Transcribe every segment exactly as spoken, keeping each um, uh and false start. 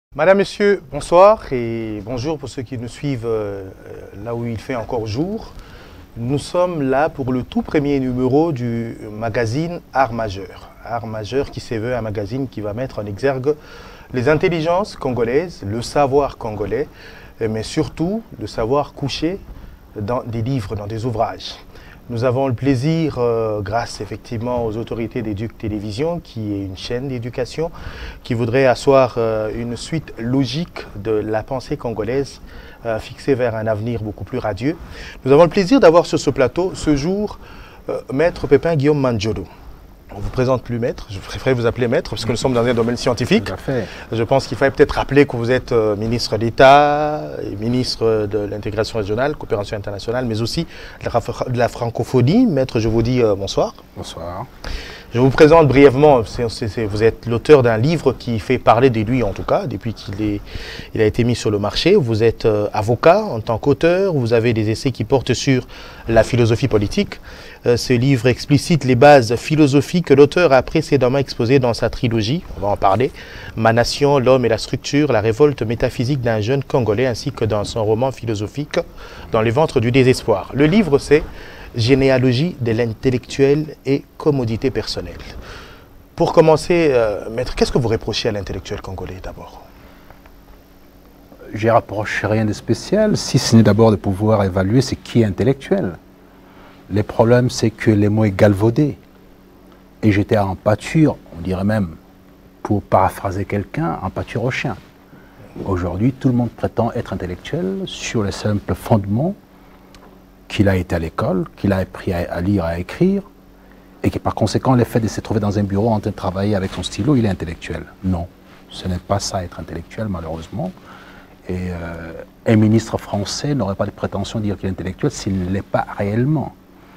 Madame, Monsieur, bonsoir et bonjour pour ceux qui nous suivent euh, là où il fait encore jour. Nous sommes là pour le tout premier numéro du magazine Art Majeur. Art Majeur qui se veut un magazine qui va mettre en exergue les intelligences congolaises, le savoir congolais, mais surtout le savoir couché dans des livres, dans des ouvrages. Nous avons le plaisir, euh, grâce effectivement aux autorités d'Éduc Télévision, qui est une chaîne d'éducation, qui voudrait asseoir euh, une suite logique de la pensée congolaise euh, fixée vers un avenir beaucoup plus radieux. Nous avons le plaisir d'avoir sur ce plateau, ce jour, euh, Maître Pépin Guillaume Mandjolo. On ne vous présente plus maître, je préférerais vous appeler maître parce que nous sommes dans un domaine scientifique. Tout à fait. Je pense qu'il fallait peut-être rappeler que vous êtes euh, ministre d'État, et ministre de l'intégration régionale, coopération internationale, mais aussi de la, de la francophonie. Maître, je vous dis euh, bonsoir. Bonsoir. Je vous présente brièvement, c est, c est, c est, vous êtes l'auteur d'un livre qui fait parler de lui en tout cas, depuis qu'il il a été mis sur le marché. Vous êtes euh, avocat en tant qu'auteur, vous avez des essais qui portent sur la philosophie politique. Euh, ce livre explicite les bases philosophiques que l'auteur a précédemment exposées dans sa trilogie, on va en parler, Ma nation, l'homme et la structure, la révolte métaphysique d'un jeune Congolais, ainsi que dans son roman philosophique, Dans les ventres du désespoir. Le livre, c'est Généalogie de l'intellectuel et commodité personnelle. Pour commencer, euh, maître, qu'est-ce que vous reprochez à l'intellectuel congolais d'abord? Je ne reproche rien de spécial, si ce n'est d'abord de pouvoir évaluer ce qui est intellectuel. Le problème, c'est que les mots est galvaudé. Et j'étais en pâture, on dirait même, pour paraphraser quelqu'un, en pâture au chien. Aujourd'hui, tout le monde prétend être intellectuel sur les simples fondements qu'il a été à l'école, qu'il a appris à, à lire, à écrire, et que par conséquent, le fait de se trouver dans un bureau en train de travailler avec son stylo, il est intellectuel. Non, ce n'est pas ça être intellectuel, malheureusement. Et euh, un ministre français n'aurait pas de prétention de dire qu'il est intellectuel s'il ne l'est pas réellement.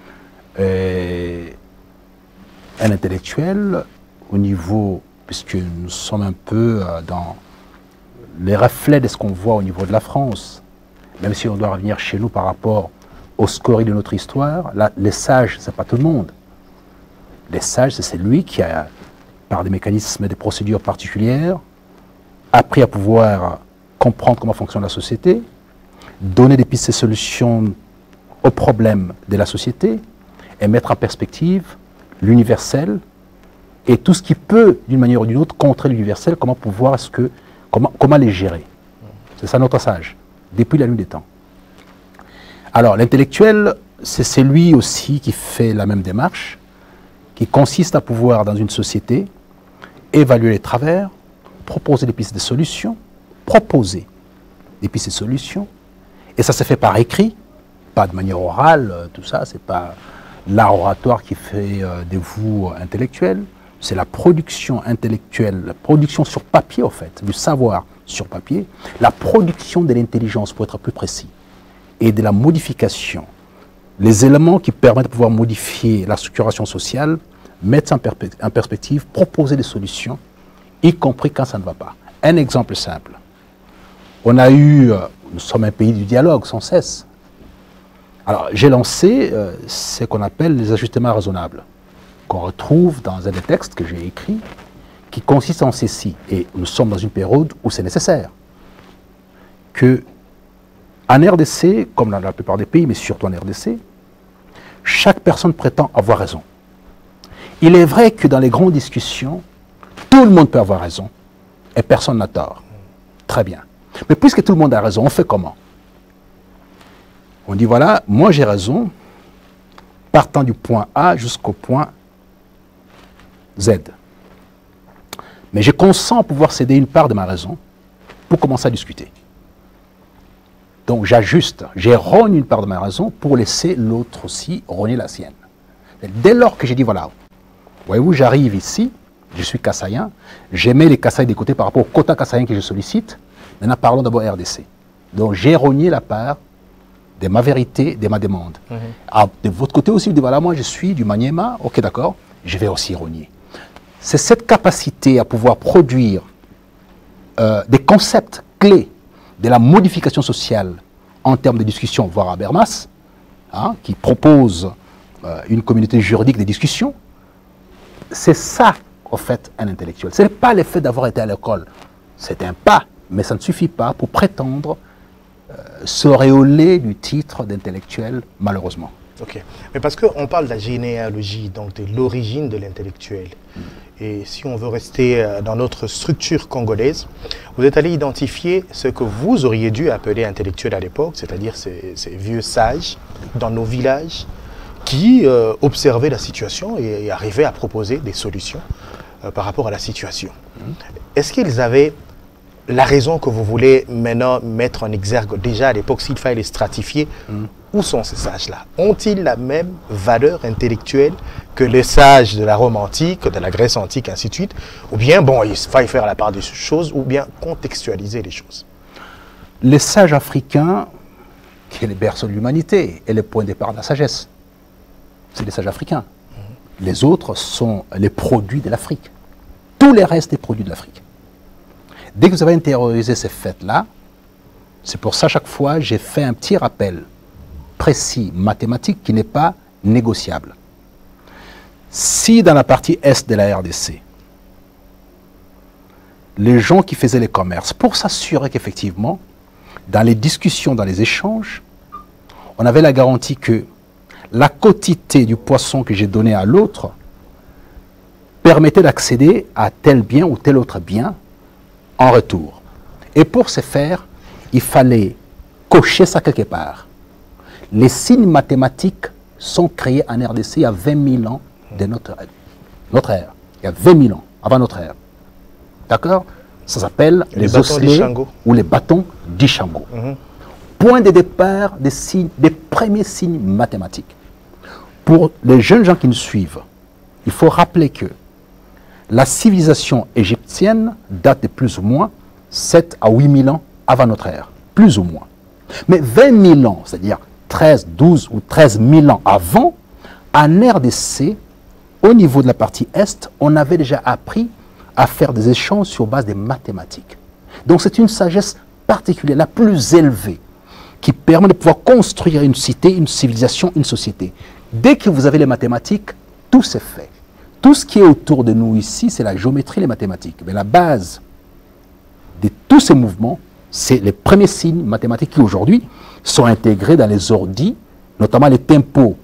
Et un intellectuel, au niveau, puisque nous sommes un peu euh, dans les reflets de ce qu'on voit au niveau de la France, même si on doit revenir chez nous par rapport aux scories de notre histoire, là, les sages, ce n'est pas tout le monde. Les sages, c'est celui qui a, par des mécanismes, des procédures particulières, appris à pouvoir comprendre comment fonctionne la société, donner des pistes de solutions aux problèmes de la société et mettre en perspective l'universel et tout ce qui peut, d'une manière ou d'une autre, contrer l'universel, comment pouvoir, est-ce que, comment, comment les gérer. C'est ça notre sage, depuis la nuit des temps. Alors, l'intellectuel, c'est celui aussi qui fait la même démarche, qui consiste à pouvoir, dans une société, évaluer les travers, proposer des pistes de solutions, proposer des pistes de solutions, et ça se fait par écrit, pas de manière orale, tout ça, c'est pas l'art oratoire qui fait euh, de vous intellectuels, c'est la production intellectuelle, la production sur papier, en fait, du savoir sur papier, la production de l'intelligence, pour être plus précis, et de la modification. Les éléments qui permettent de pouvoir modifier la structuration sociale, mettre en, en perspective, proposer des solutions, y compris quand ça ne va pas. Un exemple simple. On a eu, euh, nous sommes un pays du dialogue sans cesse. Alors j'ai lancé euh, ce qu'on appelle les ajustements raisonnables, qu'on retrouve dans un des textes que j'ai écrit, qui consiste en ceci, et nous sommes dans une période où c'est nécessaire, que en R D C, comme dans la plupart des pays, mais surtout en R D C, chaque personne prétend avoir raison. Il est vrai que dans les grandes discussions, tout le monde peut avoir raison et personne n'a tort. Très bien. Mais puisque tout le monde a raison, on fait comment? On dit voilà, moi j'ai raison, partant du point A jusqu'au point Z. Mais je consens pouvoir céder une part de ma raison pour commencer à discuter. Donc j'ajuste, j'ai rogné une part de ma raison pour laisser l'autre aussi rogner la sienne. Dès lors que j'ai dit voilà, voyez-vous, j'arrive ici, je suis kassaïen, j'aimais les Kasaïs des côtés par rapport au quota kassaïen que je sollicite, maintenant parlons d'abord R D C. Donc j'ai rogné la part de ma vérité, de ma demande. Mmh. Ah, de votre côté aussi, vous dites voilà, moi je suis du Maniema, ok d'accord, je vais aussi rogner. C'est cette capacité à pouvoir produire euh, des concepts clés de la modification sociale en termes de discussion, voire à Habermas, hein, qui propose euh, une communauté juridique de discussion, c'est ça, au fait, un intellectuel. Ce n'est pas le fait d'avoir été à l'école, c'est un pas, mais ça ne suffit pas pour prétendre euh, s'auréoler du titre d'intellectuel, malheureusement. Ok, mais parce qu'on parle de la généalogie, donc de l'origine de l'intellectuel. Mm. Et si on veut rester dans notre structure congolaise, vous êtes allé identifier ce que vous auriez dû appeler intellectuel à l'époque, c'est-à-dire ces, ces vieux sages dans nos villages qui euh, observaient la situation et, et arrivaient à proposer des solutions euh, par rapport à la situation. Mm. Est-ce qu'ils avaient la raison que vous voulez maintenant mettre en exergue déjà à l'époque, s'il fallait les stratifier? Mm. Où sont ces sages-là? Ont-ils la même valeur intellectuelle que les sages de la Rome antique, de la Grèce antique, ainsi de suite? Ou bien, bon, il faille faire la part des choses, ou bien contextualiser les choses? Les sages africains, qui est les berceaux de l'humanité, et le point de départ de la sagesse, c'est les sages africains. Mmh. Les autres sont les produits de l'Afrique. Tous les restes des produits de l'Afrique. Dès que vous avez intériorisé ces faits-là, c'est pour ça, chaque fois, j'ai fait un petit rappel précis, mathématique, qui n'est pas négociable. Si dans la partie est de la R D C, les gens qui faisaient les commerces, pour s'assurer qu'effectivement, dans les discussions, dans les échanges, on avait la garantie que la quotité du poisson que j'ai donné à l'autre permettait d'accéder à tel bien ou tel autre bien en retour. Et pour ce faire, il fallait cocher ça quelque part. Les signes mathématiques sont créés en R D C il y a vingt mille ans de notre, notre ère. Il y a vingt mille ans avant notre ère. D'accord? Ça s'appelle les, les osselets ou les bâtons d'Ishango. Mm-hmm. Point de départ des, signes, des premiers signes mathématiques. Pour les jeunes gens qui nous suivent, il faut rappeler que la civilisation égyptienne date de plus ou moins sept à huit mille ans avant notre ère. Plus ou moins. Mais vingt mille ans, c'est-à-dire treize, douze ou treize mille ans avant, en R D C, au niveau de la partie Est, on avait déjà appris à faire des échanges sur base des mathématiques. Donc c'est une sagesse particulière, la plus élevée, qui permet de pouvoir construire une cité, une civilisation, une société. Dès que vous avez les mathématiques, tout s'est fait. Tout ce qui est autour de nous ici, c'est la géométrie, les mathématiques. Mais la base de tous ces mouvements, c'est les premiers signes mathématiques qui aujourd'hui sont intégrés dans les ordi, notamment les tempos,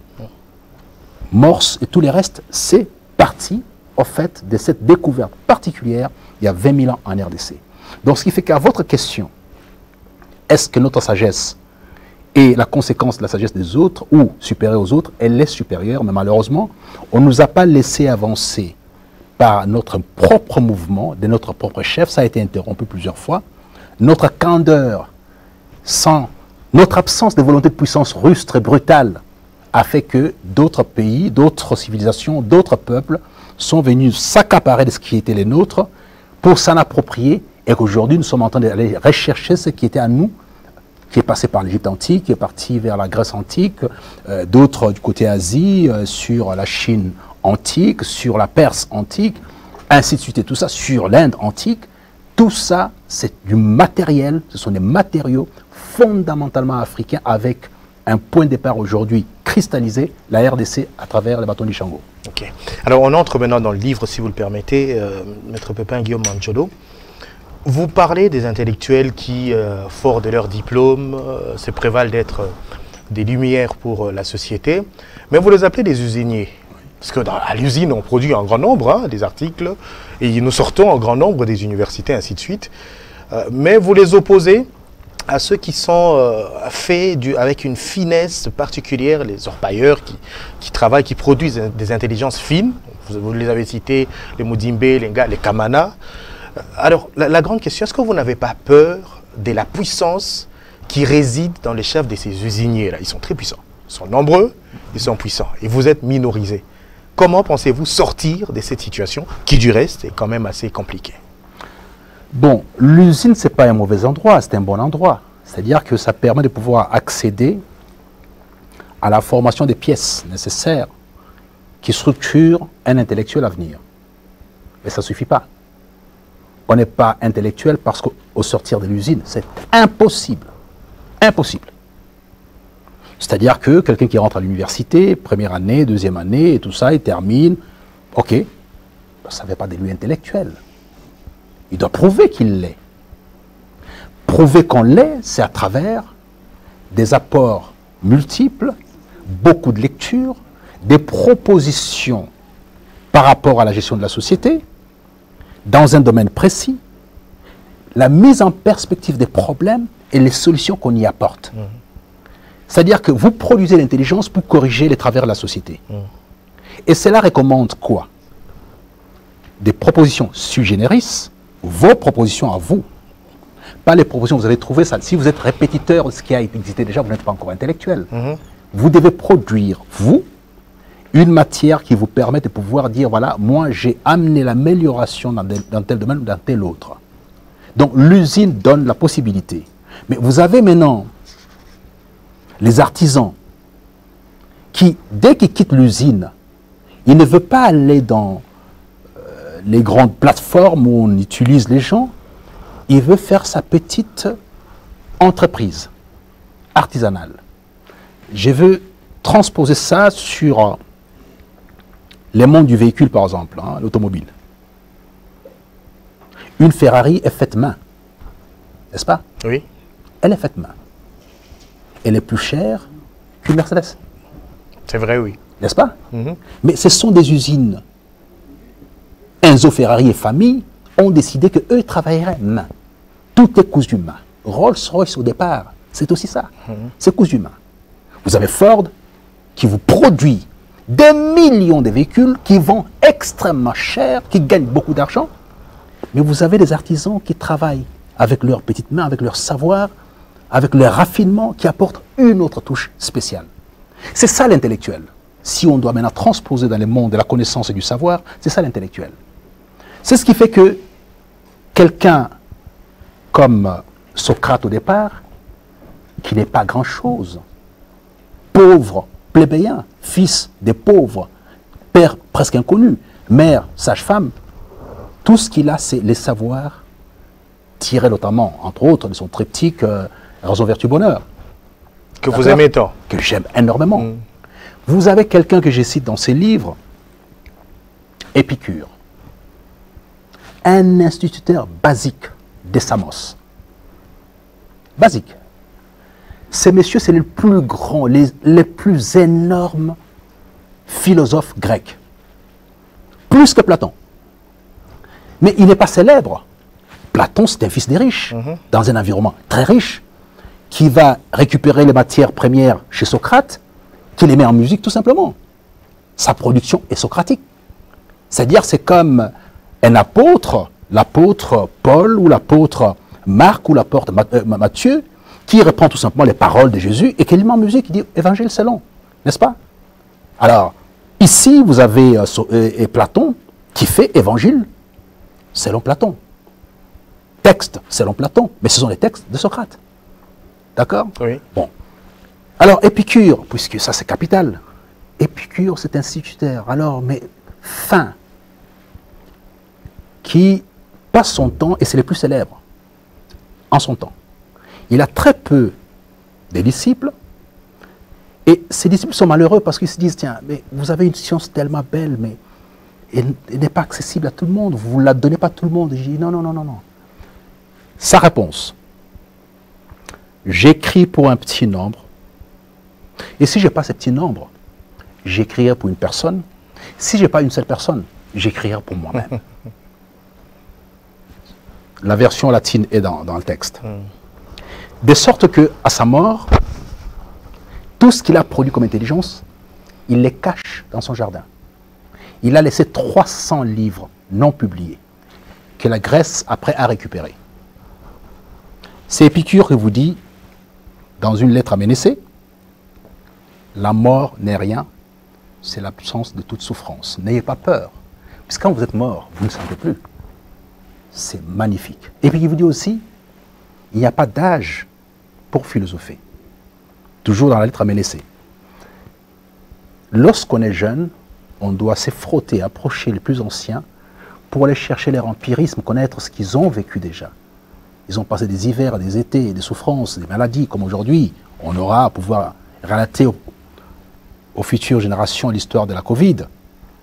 morse et tous les restes. C'est parti, au fait, de cette découverte particulière il y a vingt mille ans en R D C. Donc, ce qui fait qu'à votre question, est-ce que notre sagesse est la conséquence de la sagesse des autres ou supérieure aux autres? Elle est supérieure, mais malheureusement, on ne nous a pas laissé avancer par notre propre mouvement, de notre propre chef. Ça a été interrompu plusieurs fois. Notre candeur, sans notre absence de volonté de puissance rustre et brutale, a fait que d'autres pays, d'autres civilisations, d'autres peuples sont venus s'accaparer de ce qui était les nôtres pour s'en approprier, et qu'aujourd'hui nous sommes en train d'aller rechercher ce qui était à nous, qui est passé par l'Égypte antique, qui est parti vers la Grèce antique, euh, d'autres du côté Asie, euh, sur la Chine antique, sur la Perse antique, ainsi de suite, et tout ça sur l'Inde antique. Tout ça, c'est du matériel, ce sont des matériaux fondamentalement africains avec un point de départ aujourd'hui cristallisé, la R D C à travers les bâtons d'Ishango. Ok. Alors on entre maintenant dans le livre, si vous le permettez, euh, Maître Pépin Guillaume Mancholo. Vous parlez des intellectuels qui, euh, forts de leur diplôme, euh, se prévalent d'être euh, des lumières pour euh, la société, mais vous les appelez des usiniers. Parce que dans, à l'usine, on produit en grand nombre hein, des articles, et nous sortons en grand nombre des universités, ainsi de suite. Euh, mais vous les opposez à ceux qui sont euh, faits du, avec une finesse particulière, les orpailleurs qui, qui travaillent, qui produisent des intelligences fines. Vous, vous les avez cités, les Mudimbe, les, les Kamana. Alors, la, la grande question, est-ce que vous n'avez pas peur de la puissance qui réside dans les chefs de ces usiniers-là? Ils sont très puissants, ils sont nombreux, ils sont puissants, et vous êtes minorisés. Comment pensez-vous sortir de cette situation qui, du reste, est quand même assez compliquée? Bon, l'usine, ce n'est pas un mauvais endroit, c'est un bon endroit. C'est-à-dire que ça permet de pouvoir accéder à la formation des pièces nécessaires qui structurent un intellectuel à venir. Mais ça ne suffit pas. On n'est pas intellectuel parce qu'au sortir de l'usine, c'est impossible. Impossible. C'est-à-dire que quelqu'un qui rentre à l'université, première année, deuxième année, et tout ça, il termine, ok, ça ne fait pas de lui intellectuel. Il doit prouver qu'il l'est. prouver qu'on l'est, c'est à travers des apports multiples, beaucoup de lectures, des propositions par rapport à la gestion de la société, dans un domaine précis, la mise en perspective des problèmes et les solutions qu'on y apporte. Mmh. C'est-à-dire que vous produisez l'intelligence pour corriger les travers de la société. Mmh. Et cela recommande quoi? Des propositions sui generis, vos propositions à vous. Pas les propositions que vous avez trouvées. Ça. Si vous êtes répétiteur de ce qui a existé déjà, vous n'êtes pas encore intellectuel. Mmh. Vous devez produire, vous, une matière qui vous permet de pouvoir dire, voilà, moi j'ai amené l'amélioration dans, dans tel domaine ou dans tel autre. Donc l'usine donne la possibilité. Mais vous avez maintenant les artisans qui, dès qu'ils quittent l'usine, ils ne veulent pas aller dans euh, les grandes plateformes où on utilise les gens, il veut faire sa petite entreprise artisanale. Je veux transposer ça sur les mondes du véhicule, par exemple, hein, l'automobile. Une Ferrari est faite main, n'est-ce pas? Oui. Elle est faite main. Elle est plus chère qu'une Mercedes. C'est vrai, oui. N'est-ce pas? Mm-hmm. Mais ce sont des usines. Enzo Ferrari et famille ont décidé qu'eux travailleraient main. Tout est cousu main. Rolls-Royce au départ, c'est aussi ça. Mm-hmm. C'est cousu main. Vous avez Ford qui vous produit des millions de véhicules qui vont extrêmement cher, qui gagnent beaucoup d'argent. Mais vous avez des artisans qui travaillent avec leurs petites mains, avec leur savoir, avec leur raffinement, qui apportent une autre touche spéciale. C'est ça l'intellectuel. Si on doit maintenant transposer dans le monde de la connaissance et du savoir, c'est ça l'intellectuel. C'est ce qui fait que quelqu'un comme Socrate au départ, qui n'est pas grand-chose, pauvre, plébéien, fils des pauvres, père presque inconnu, mère, sage-femme, tout ce qu'il a, c'est les savoirs tirés notamment, entre autres, de son triptyque euh, Raison, Vertu, Bonheur. Que vous aimez tant. Que j'aime énormément. Mm. Vous avez quelqu'un que je cite dans ses livres, Épicure, un instituteur basique des Samos. Basique. Ces messieurs, c'est les plus grands, les, les plus énormes philosophes grecs. Plus que Platon. Mais il n'est pas célèbre. Platon, c'est un fils des riches, mmh. dans un environnement très riche, qui va récupérer les matières premières chez Socrate, qui les met en musique tout simplement. Sa production est socratique. C'est-à-dire, c'est comme un apôtre, l'apôtre Paul ou l'apôtre Marc ou l'apôtre Matthieu, qui reprend tout simplement les paroles de Jésus et qui les met en musique, qui dit « Évangile, c'est long », n'est-ce pas? Alors, ici, vous avez euh, et Platon qui fait Évangile selon Platon. Texte selon Platon, mais ce sont les textes de Socrate. D'accord? Oui. Bon. Alors, Épicure, puisque ça c'est capital, Épicure c'est instituteur, alors, mais fin, qui passe son temps, et c'est le plus célèbre, en son temps. Il a très peu de disciples, et ses disciples sont malheureux parce qu'ils se disent, tiens, mais vous avez une science tellement belle, mais elle, elle n'est pas accessible à tout le monde, vous ne la donnez pas à tout le monde. Et je dis, non, non, non, non, non. Sa réponse, j'écris pour un petit nombre, et si je n'ai pas ce petit nombre, j'écrirai pour une personne. Si je n'ai pas une seule personne, j'écrirai pour moi-même. La version latine est dans, dans le texte. Mm. De sorte que, à sa mort, tout ce qu'il a produit comme intelligence, il les cache dans son jardin. Il a laissé trois cents livres non publiés, que la Grèce, après, a récupérés. C'est Épicure qui vous dit, dans une lettre à Ménécée, la mort n'est rien, c'est l'absence de toute souffrance. N'ayez pas peur, puisque quand vous êtes mort, vous ne sentez plus. C'est magnifique. Et puis il vous dit aussi, il n'y a pas d'âge pour philosopher. Toujours dans la lettre à Ménécée. Lorsqu'on est jeune, on doit se frotter, approcher les plus anciens pour aller chercher leur empirisme, connaître ce qu'ils ont vécu déjà. Ils ont passé des hivers, des étés, des souffrances, des maladies, comme aujourd'hui. On aura à pouvoir relater aux, aux futures générations l'histoire de la Covid.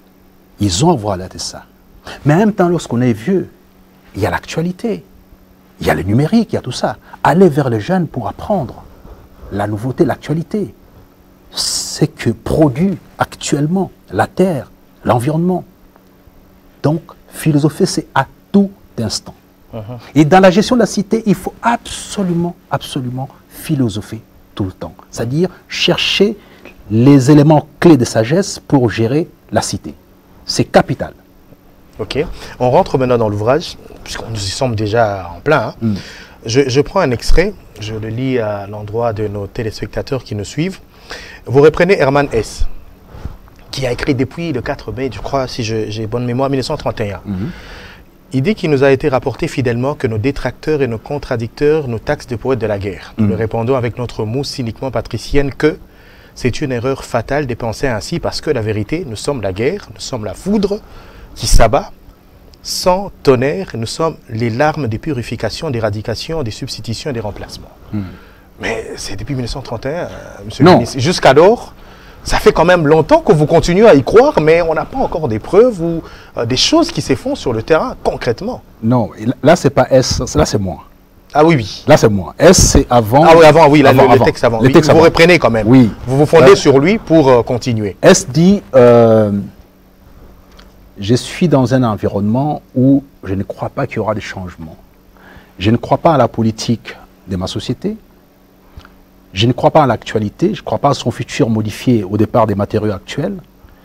Ils ont à voir relater ça. Mais en même temps, lorsqu'on est vieux, il y a l'actualité. Il y a le numérique, il y a tout ça. Aller vers les jeunes pour apprendre la nouveauté, l'actualité. C'est que produit actuellement la terre, l'environnement. Donc, philosopher, c'est à tout instant. Uh-huh. Et dans la gestion de la cité, il faut absolument, absolument philosopher tout le temps. C'est-à-dire chercher les éléments clés de sagesse pour gérer la cité. C'est capital. Ok. On rentre maintenant dans l'ouvrage, puisqu'on nous y sommes déjà en plein. Hein. Mm. Je, je prends un extrait, je le lis à l'endroit de nos téléspectateurs qui nous suivent. Vous reprenez Hermann Hesse, qui a écrit depuis le quatre mai, je crois, si j'ai bonne mémoire, mille neuf cent trente et un. Mm-hmm. Il dit qu'il nous a été rapporté fidèlement que nos détracteurs et nos contradicteurs nous taxent de poètes de la guerre. Nous mm. lui répondons avec notre mot cyniquement patricienne que c'est une erreur fatale de penser ainsi parce que la vérité, nous sommes la guerre, nous sommes la foudre qui s'abat, sans tonnerre, nous sommes les larmes des purifications, d'éradication, des substitutions et des remplacements. Mm. Mais c'est depuis mille neuf cent trente et un, euh, monsieur le ministre. Jusqu'alors, ça fait quand même longtemps que vous continuez à y croire, mais on n'a pas encore des preuves ou euh, des choses qui se font sur le terrain, concrètement. Non, là, c'est pas S, là, c'est moi. Ah oui, oui. Là, c'est moi. S, c'est avant. Ah oui, avant, oui, là, avant, le, avant. le texte avant. Le Oui, texte vous avant. reprenez quand même. Oui. Vous vous fondez euh, sur lui pour euh, continuer. S dit, euh, je suis dans un environnement où je ne crois pas qu'il y aura des changements. Je ne crois pas à la politique de ma société. Je ne crois pas à l'actualité. Je ne crois pas à son futur modifié au départ des matériaux actuels.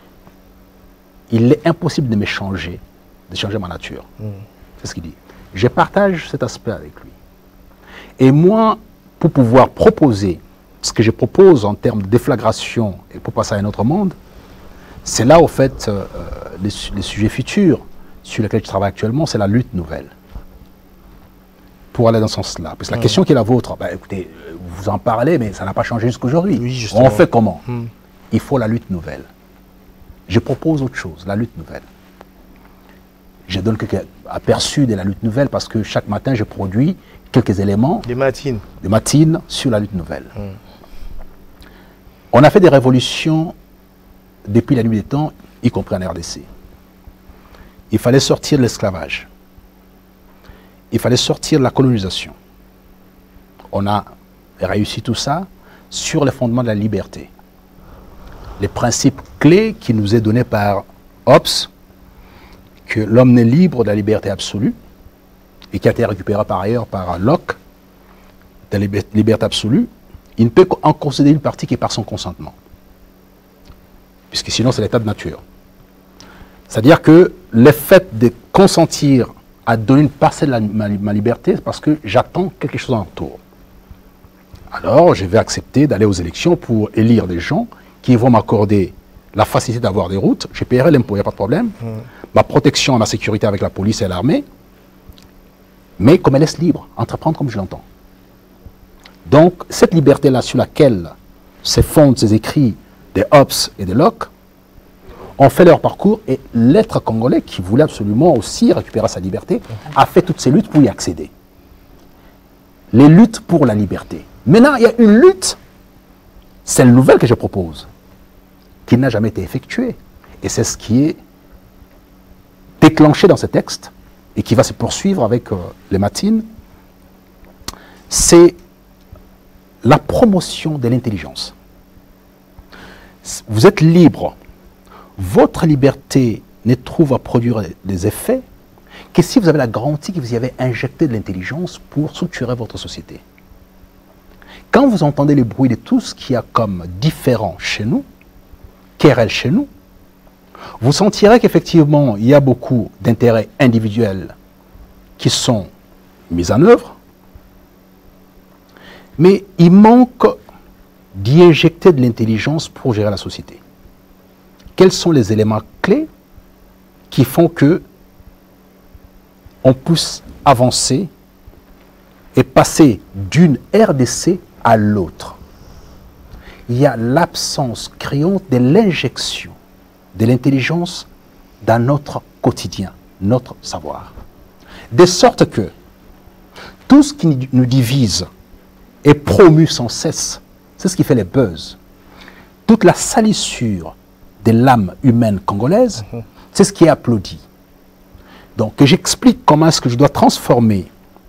Il est impossible de me changer, de changer ma nature. Mm. C'est ce qu'il dit. Je partage cet aspect avec lui. Et moi, pour pouvoir proposer ce que je propose en termes de déflagration et pour passer à un autre monde, c'est là, au fait, euh, les, les sujets futurs sur lesquels je travaille actuellement, c'est la lutte nouvelle. Pour aller dans ce sens-là. Parce que la mmh. question qui est la vôtre, bah, écoutez, vous en parlez, mais ça n'a pas changé jusqu'à aujourd'hui. Oui, on fait comment? mmh. Il faut la lutte nouvelle. Je propose autre chose, la lutte nouvelle. Je donne quelques aperçus de la lutte nouvelle parce que chaque matin, je produis quelques éléments. Des matines. Des matines sur la lutte nouvelle. Mmh. On a fait des révolutions depuis la nuit des temps, y compris en R D C. Il fallait sortir de l'esclavage. Il fallait sortir de la colonisation. On a réussi tout ça sur les fondements de la liberté. Les principes clés qui nous est donné par Hobbes, que l'homme n'est libre de la liberté absolue, et qui a été récupéré par ailleurs par Locke, de la liberté absolue, il ne peut en concéder une partie qui est par son consentement. Puisque sinon c'est l'état de nature. C'est-à-dire que le fait de consentir à donner une parcelle de la, ma, ma liberté, c'est parce que j'attends quelque chose en retour. Alors je vais accepter d'aller aux élections pour élire des gens qui vont m'accorder la facilité d'avoir des routes, je paierai l'impôt, il n'y a pas de problème, mmh. ma protection et ma sécurité avec la police et l'armée, mais qu'on me laisse libre, entreprendre comme je l'entends. Donc cette liberté-là sur laquelle se fondent ces écrits de Hobbes et de Locke, ont fait leur parcours et l'être congolais qui voulait absolument aussi récupérer sa liberté a fait toutes ces luttes pour y accéder. Les luttes pour la liberté. Maintenant, il y a une lutte, celle nouvelle que je propose, qui n'a jamais été effectuée. Et c'est ce qui est déclenché dans ce texte et qui va se poursuivre avec euh, les matines. C'est la promotion de l'intelligence. Vous êtes libre. Votre liberté ne trouve à produire des effets que si vous avez la garantie que vous y avez injecté de l'intelligence pour structurer votre société. Quand vous entendez le bruit de tout ce qu'il y a comme différent chez nous, querelle chez nous, vous sentirez qu'effectivement, il y a beaucoup d'intérêts individuels qui sont mis en œuvre, mais il manque d'y injecter de l'intelligence pour gérer la société. Quels sont les éléments clés qui font que on puisse avancer et passer d'une R D C à l'autre? Il y a l'absence criante de l'injection de l'intelligence dans notre quotidien, notre savoir. De sorte que tout ce qui nous divise est promu sans cesse. C'est ce qui fait les buzz. Toute la salissure de l'âme humaine congolaise, mmh. c'est ce qui est applaudi. Donc, que j'explique comment est-ce que je dois transformer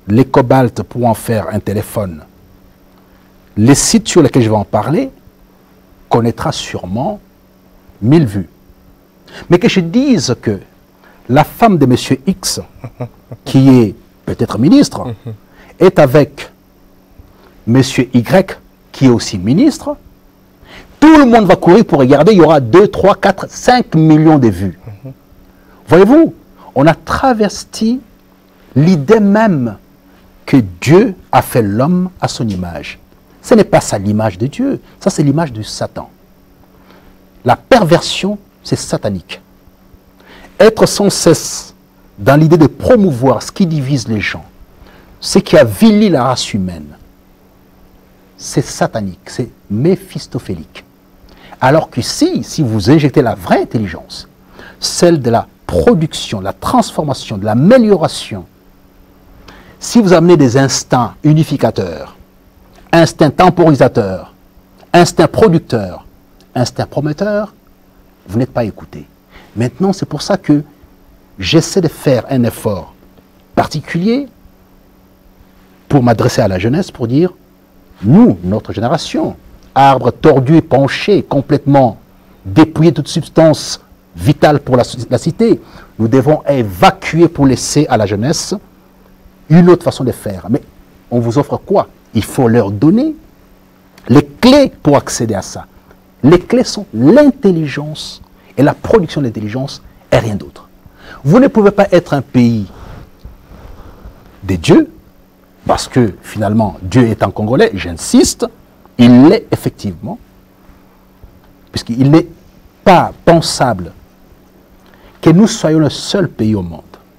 les cobaltes pour en faire un téléphone, les sites sur lesquels je vais en parler, connaîtra sûrement mille vues. Mais que je dise que la femme de M. X, qui est peut-être ministre, est avec M. Y, qui est aussi ministre, tout le monde va courir pour regarder, il y aura deux, trois, quatre, cinq millions de vues. Voyez-vous, on a travesti l'idée même que Dieu a fait l'homme à son image. Ce n'est pas ça l'image de Dieu, ça c'est l'image du Satan. La perversion, c'est satanique. Être sans cesse dans l'idée de promouvoir ce qui divise les gens, ce qui avilit la race humaine, c'est satanique, c'est méphistophélique. Alors que si, si vous injectez la vraie intelligence, celle de la production, de la transformation, de l'amélioration, si vous amenez des instincts unificateurs, instincts temporisateurs, instincts producteurs, instincts prometteurs, vous n'êtes pas écouté. Maintenant, c'est pour ça que j'essaie de faire un effort particulier pour m'adresser à la jeunesse, pour dire, nous, notre génération, arbre tordu et penché, complètement dépouillé de toute substance vitale pour la, la cité, nous devons évacuer pour laisser à la jeunesse une autre façon de faire. Mais on vous offre quoi? Il faut leur donner les clés pour accéder à ça. Les clés sont l'intelligence et la production d'intelligence et rien d'autre. Vous ne pouvez pas être un pays des dieux, parce que finalement, Dieu est un Congolais, j'insiste, il l'est effectivement, puisqu'il n'est pas pensable que nous soyons le seul pays au monde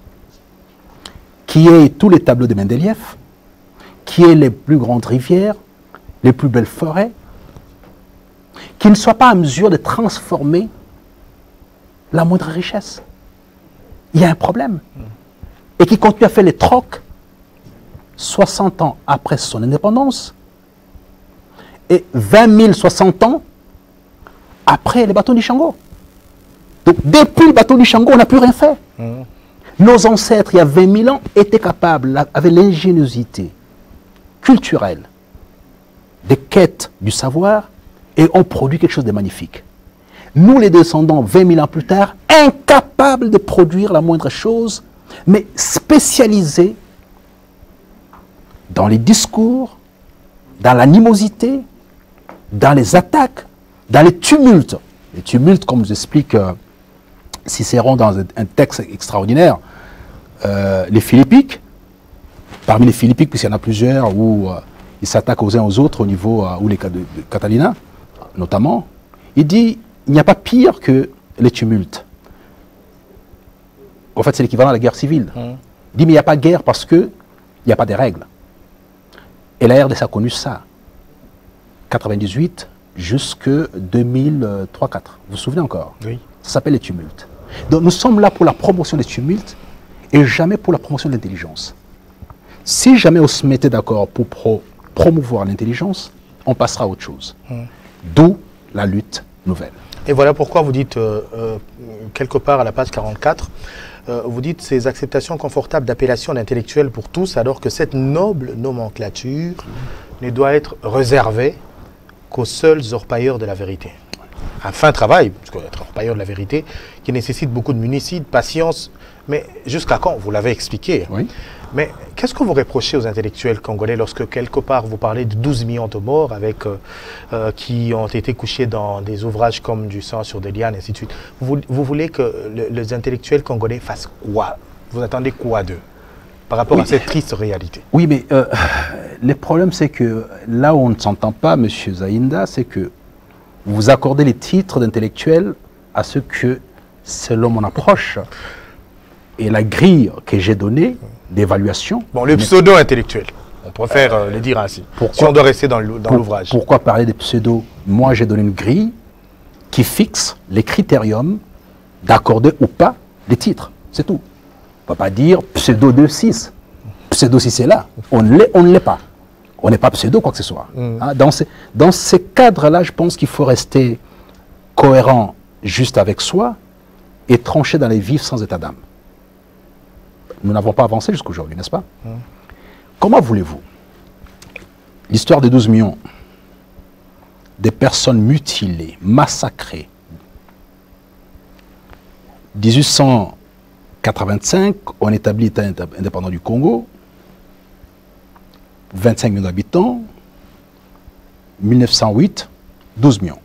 qui ait tous les tableaux de Mendeleïev, qui ait les plus grandes rivières, les plus belles forêts, qui ne soit pas en mesure de transformer la moindre richesse. Il y a un problème. Et qui continue à faire les trocs soixante ans après son indépendance et vingt mille soixante ans après les bateaux d'Ishango. Donc depuis le bateau d'Ishango, on n'a plus rien fait. Mmh. Nos ancêtres, il y a vingt mille ans, étaient capables, avec l'ingéniosité culturelle, des quêtes du savoir, et ont produit quelque chose de magnifique. Nous, les descendants, vingt mille ans plus tard, incapables de produire la moindre chose, mais spécialisés dans les discours, dans l'animosité, dans les attaques, dans les tumultes. Les tumultes, comme nous explique euh, Cicéron dans un, un texte extraordinaire, euh, les Philippiques, parmi les Philippiques, puisqu'il y en a plusieurs, où euh, ils s'attaquent aux uns aux autres au niveau, euh, où les de, de Catalina, notamment, il dit, il n'y a pas pire que les tumultes. En fait, c'est l'équivalent de la guerre civile. Mmh. Il dit, mais il n'y a pas de guerre parce qu'il n'y a pas de règles. Et la R D C a connu ça. quatre-vingt-dix-huit jusque deux mille trois quatre. Vous vous souvenez encore? Oui. Ça s'appelle les tumultes. Donc nous sommes là pour la promotion des tumultes et jamais pour la promotion de l'intelligence. Si jamais on se mettait d'accord pour pro promouvoir l'intelligence, on passera à autre chose. Mmh. D'où la lutte nouvelle. Et voilà pourquoi vous dites, euh, euh, quelque part à la page quarante-quatre, euh, vous dites ces acceptations confortables d'appellation d'intellectuel pour tous, alors que cette noble nomenclature ne doit être réservée qu'aux seuls orpailleurs de la vérité. Un fin travail, parce qu'être orpailleur de la vérité, qui nécessite beaucoup de munitions, de patience, mais jusqu'à quand? Vous l'avez expliqué. Oui. Mais qu'est-ce que vous reprochez aux intellectuels congolais lorsque quelque part vous parlez de douze millions de morts avec, euh, euh, qui ont été couchés dans des ouvrages comme Du sang sur des lianes, et ainsi de suite. Vous, vous voulez que le, les intellectuels congolais fassent quoi? Vous attendez quoi d'eux par rapport oui. à cette triste réalité? Oui, mais euh, le problème c'est que là où on ne s'entend pas, M. Zaïnda, c'est que vous accordez les titres d'intellectuels à ceux que, selon mon approche et la grille que j'ai donnée, d'évaluation. Bon, le pseudo-intellectuel, on préfère euh, le dire ainsi, pourquoi, si on doit rester dans l'ouvrage. Pour, pourquoi parler des pseudos? Moi, j'ai donné une grille qui fixe les critériums d'accorder ou pas les titres, c'est tout. On ne peut pas dire pseudo deux six, pseudo si c'est là, on ne l'est pas. On n'est pas pseudo quoi que ce soit. Mm. Hein, dans ces, dans ces cadres-là, je pense qu'il faut rester cohérent juste avec soi et trancher dans les vifs sans état d'âme. Nous n'avons pas avancé jusqu'aujourd'hui, n'est-ce pas? mmh. Comment voulez-vous? L'histoire des douze millions, des personnes mutilées, massacrées. mille huit cent quatre-vingt-cinq, on établit l'État indépendant du Congo, vingt-cinq millions d'habitants, mille neuf cent huit, douze millions.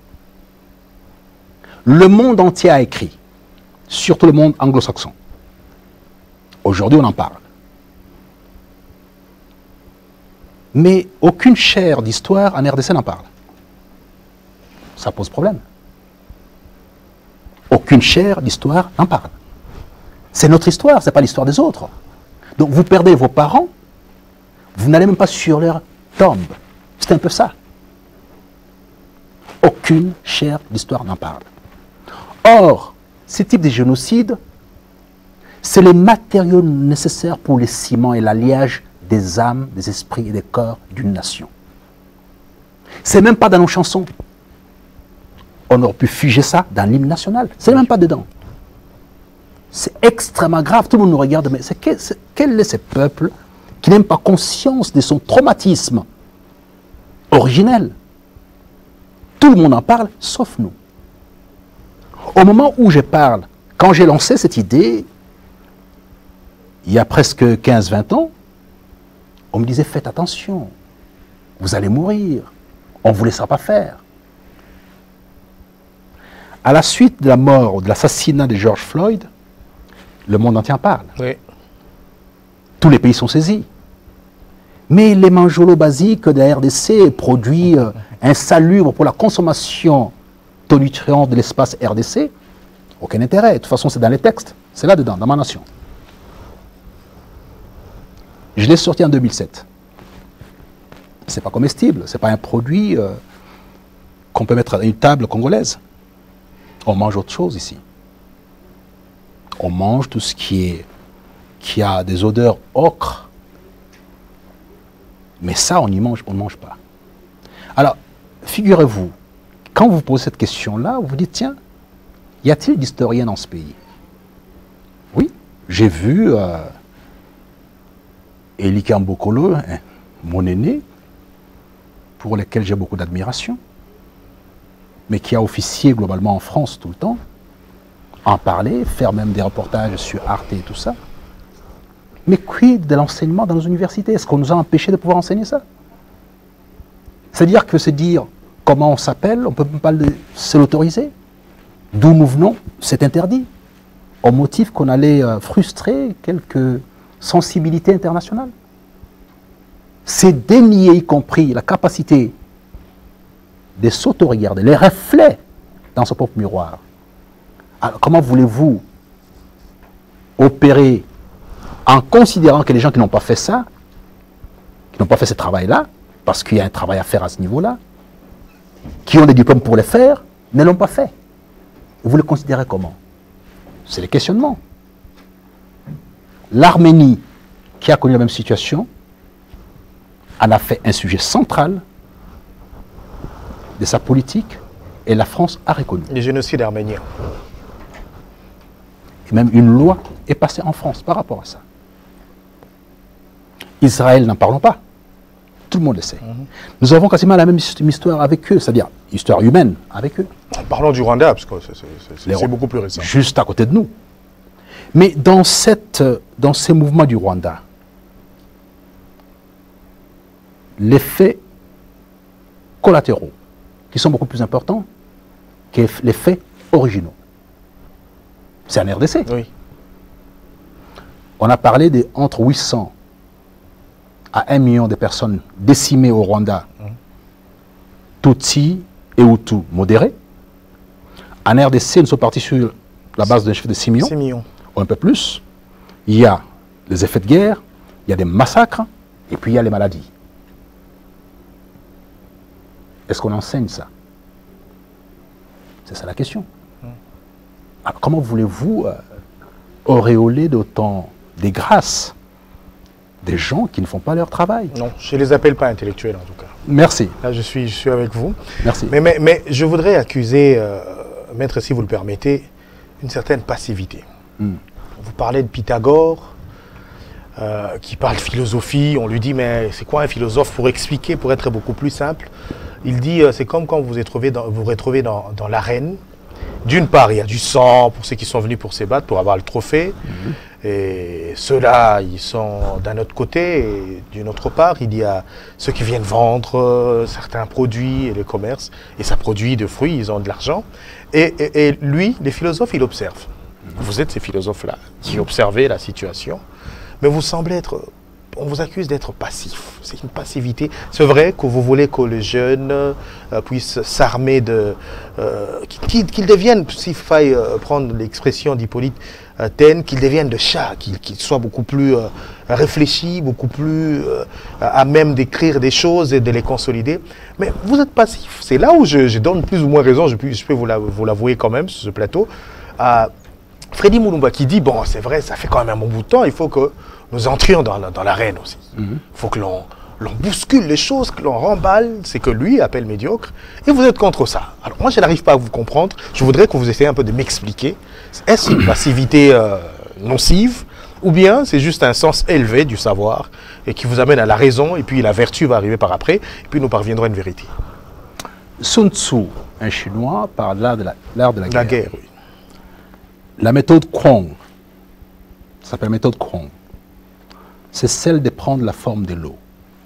Le monde entier a écrit, surtout le monde anglo-saxon. Aujourd'hui, on en parle. Mais aucune chaire d'histoire en R D C n'en parle. Ça pose problème. Aucune chaire d'histoire n'en parle. C'est notre histoire, ce n'est pas l'histoire des autres. Donc vous perdez vos parents, vous n'allez même pas sur leur tombe. C'est un peu ça. Aucune chaire d'histoire n'en parle. Or, ce type de génocide, c'est les matériaux nécessaires pour le ciment et l'alliage des âmes, des esprits et des corps d'une nation. C'est même pas dans nos chansons. On aurait pu figer ça dans l'hymne national. C'est même pas dedans. C'est extrêmement grave. Tout le monde nous regarde. Mais c'est quel, c'est, quel est ce peuple qui n'aime pas conscience de son traumatisme originel? Tout le monde en parle, sauf nous. Au moment où je parle, quand j'ai lancé cette idée, il y a presque quinze vingt ans, on me disait, faites attention, vous allez mourir, on ne vous laissera pas faire. À la suite de la mort ou de l'assassinat de George Floyd, le monde entier en parle. Oui. Tous les pays sont saisis. Mais les manjolos basiques de la R D C, produits euh, insalubres pour la consommation tonitruante de l'espace R D C, aucun intérêt. De toute façon, c'est dans les textes. C'est là-dedans, dans ma nation. Je l'ai sorti en deux mille sept. Ce n'est pas comestible, ce n'est pas un produit euh, qu'on peut mettre à une table congolaise. On mange autre chose ici. On mange tout ce qui, est, qui a des odeurs ocre. Mais ça, on y mange, on ne mange pas. Alors, figurez-vous, quand vous posez cette question-là, vous vous dites, tiens, y a-t-il d'historiens dans ce pays? Oui, j'ai vu euh, Eli Kambokolo, hein, mon aîné, pour lequel j'ai beaucoup d'admiration, mais qui a officié globalement en France tout le temps, en parler, faire même des reportages sur Arte et tout ça. Mais quid de l'enseignement dans nos universités? Est-ce qu'on nous a empêché de pouvoir enseigner ça? C'est-à-dire que c'est dire comment on s'appelle, on ne peut pas le, se l'autoriser. D'où nous venons, c'est interdit. Au motif qu'on allait euh, frustrer quelques sensibilités internationales. C'est dénier, y compris la capacité de s'auto-regarder, les reflets dans son propre miroir. Alors, comment voulez-vous opérer en considérant que les gens qui n'ont pas fait ça, qui n'ont pas fait ce travail-là, parce qu'il y a un travail à faire à ce niveau-là, qui ont des diplômes pour le faire, ne l'ont pas fait? Vous le considérez comment? C'est le questionnement. L'Arménie, qui a connu la même situation, en a fait un sujet central de sa politique, et la France a reconnu. Les génocides arméniens. Et même une loi est passée en France par rapport à ça. Israël, n'en parlons pas. Tout le monde le sait. Mm-hmm. Nous avons quasiment la même histoire avec eux, c'est-à-dire histoire humaine avec eux. Parlons du Rwanda, parce que c'est beaucoup plus récent. Juste à côté de nous. Mais dans, cette, dans ces mouvements du Rwanda, les faits collatéraux, qui sont beaucoup plus importants que les faits originaux. C'est un R D C. Oui. On a parlé de entre huit cents à un million de personnes décimées au Rwanda, mmh. Tutsi et Hutu modérés. En R D C, nous sommes partis sur la base d'un chiffre de six millions, six millions, ou un peu plus. Il y a les effets de guerre, il y a des massacres, et puis il y a les maladies. Est-ce qu'on enseigne ça? C'est ça la question. Mmh. Alors, comment voulez-vous euh, auréoler d'autant des grâces des gens qui ne font pas leur travail? Non, je ne les appelle pas intellectuels en tout cas. Merci. Là, je suis, je suis avec vous. Merci. Mais, mais, mais je voudrais accuser, euh, maître, si vous le permettez, une certaine passivité. Mm. Vous parlez de Pythagore, euh, qui parle philosophie. On lui dit, mais c'est quoi un philosophe? Pour expliquer, pour être beaucoup plus simple, il dit, euh, c'est comme quand vous vous retrouvez dans, vous retrouvez dans, dans l'arène. D'une part, il y a du sang pour ceux qui sont venus pour se battre, pour avoir le trophée. Mmh. Et ceux-là, ils sont d'un autre côté. Et d'une autre part, il y a ceux qui viennent vendre euh, certains produits et les commerces. Et ça produit de fruits, ils ont de l'argent. Et, et, et lui, les philosophes, il observe. Mmh. Vous êtes ces philosophes-là qui observez la situation. Mais vous semblez être... On vous accuse d'être passif. C'est une passivité. C'est vrai que vous voulez que les jeunes euh, puissent s'armer de... Euh, qu'ils qu'ils deviennent, s'il faille euh, prendre l'expression d'Hippolyte euh, Taine, qu'ils deviennent de chats, qu'ils qu'ils soient beaucoup plus euh, réfléchis, beaucoup plus euh, à même d'écrire des choses et de les consolider. Mais vous êtes passif. C'est là où je, je donne plus ou moins raison, je peux, je peux vous l'avouer quand même sur ce plateau, à Freddy Mulumba qui dit, bon, c'est vrai, ça fait quand même un bon bout de temps, il faut que nous entrions dans, dans l'arène aussi. Il mm-hmm. faut que l'on bouscule les choses, que l'on remballe, c'est que lui appelle médiocre, et vous êtes contre ça. Alors moi, je n'arrive pas à vous comprendre, je voudrais que vous essayiez un peu de m'expliquer, est-ce une passivité euh, nocive, ou bien c'est juste un sens élevé du savoir, et qui vous amène à la raison, et puis la vertu va arriver par après, et puis nous parviendrons à une vérité. Sun Tzu, un Chinois, parle l'art de la, l'art de la guerre. La guerre, oui. La méthode Kwong, ça s'appelle méthode Kwong, c'est celle de prendre la forme de l'eau,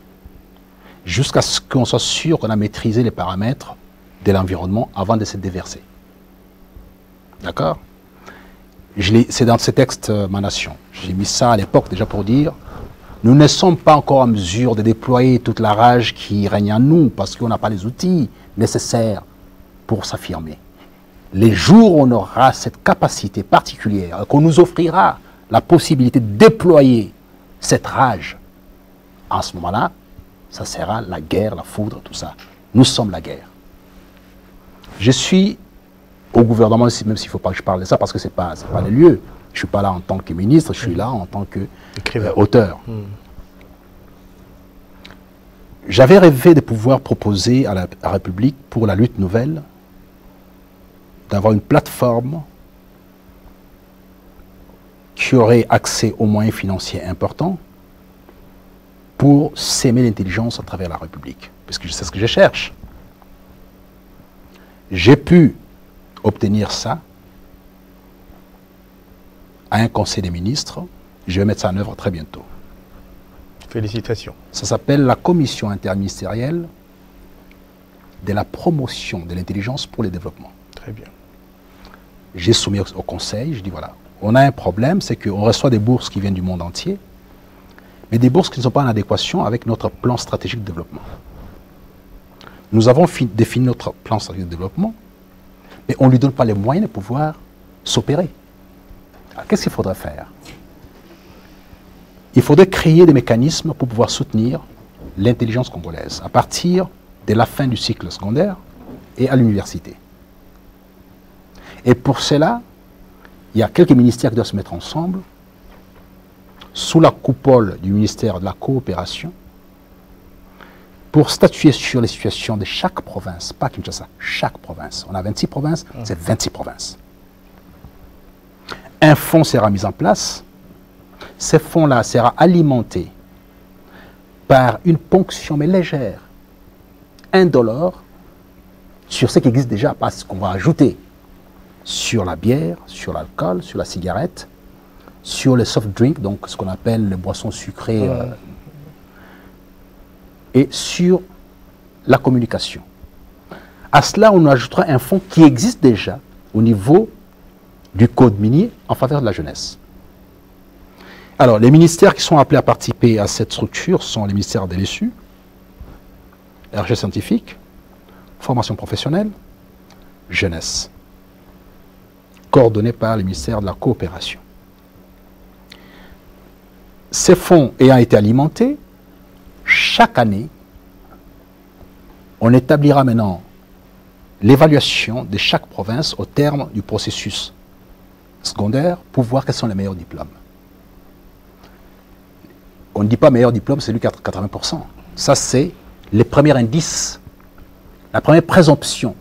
jusqu'à ce qu'on soit sûr qu'on a maîtrisé les paramètres de l'environnement avant de se déverser. D'accord? C'est dans ce texte, euh, Ma Nation. J'ai mis ça à l'époque déjà pour dire, nous ne sommes pas encore en mesure de déployer toute la rage qui règne en nous, parce qu'on n'a pas les outils nécessaires pour s'affirmer. Les jours où on aura cette capacité particulière, qu'on nous offrira la possibilité de déployer cette rage, en ce moment-là, ça sera la guerre, la foudre, tout ça. Nous sommes la guerre. Je suis au gouvernement, même s'il ne faut pas que je parle de ça, parce que ce n'est pas, pas le lieu. Je ne suis pas là en tant que ministre, je suis là en tant qu'auteur. Euh, mmh. J'avais rêvé de pouvoir proposer à la, à la République, pour la lutte nouvelle, d'avoir une plateforme qui aurait accès aux moyens financiers importants pour s'aimer l'intelligence à travers la République. Parce que c'est ce que je cherche. J'ai pu obtenir ça à un conseil des ministres. Je vais mettre ça en œuvre très bientôt. Félicitations. Ça s'appelle la commission interministérielle de la promotion de l'intelligence pour le développement. Très bien. J'ai soumis au, au conseil, je dis voilà, on a un problème, c'est qu'on reçoit des bourses qui viennent du monde entier, mais des bourses qui ne sont pas en adéquation avec notre plan stratégique de développement. Nous avons défini notre plan stratégique de développement, mais on ne lui donne pas les moyens de pouvoir s'opérer. Qu'est-ce qu'il faudrait faire? Il faudrait créer des mécanismes pour pouvoir soutenir l'intelligence congolaise à partir de la fin du cycle secondaire et à l'université. Et pour cela, il y a quelques ministères qui doivent se mettre ensemble sous la coupole du ministère de la coopération pour statuer sur les situations de chaque province, pas Kinshasa, chaque province. On a vingt-six provinces, c'est vingt-six provinces. Un fonds sera mis en place. Ce fonds-là sera alimenté par une ponction, mais légère, indolore, sur ce qui existe déjà, pas ce qu'on va ajouter sur la bière, sur l'alcool, sur la cigarette, sur les soft drinks, donc ce qu'on appelle les boissons sucrées, euh, et sur la communication. À cela, on ajoutera un fonds qui existe déjà au niveau du code minier en faveur de la jeunesse. Alors, les ministères qui sont appelés à participer à cette structure sont les ministères de l'E S U, R G scientifique, formation professionnelle, jeunesse, coordonné par le ministère de la coopération. Ces fonds ayant été alimentés, chaque année, on établira maintenant l'évaluation de chaque province au terme du processus secondaire pour voir quels sont les meilleurs diplômes. On ne dit pas meilleur diplôme, c'est lui qui a quatre-vingts pour cent. Ça, c'est les premiers indices, la première présomption.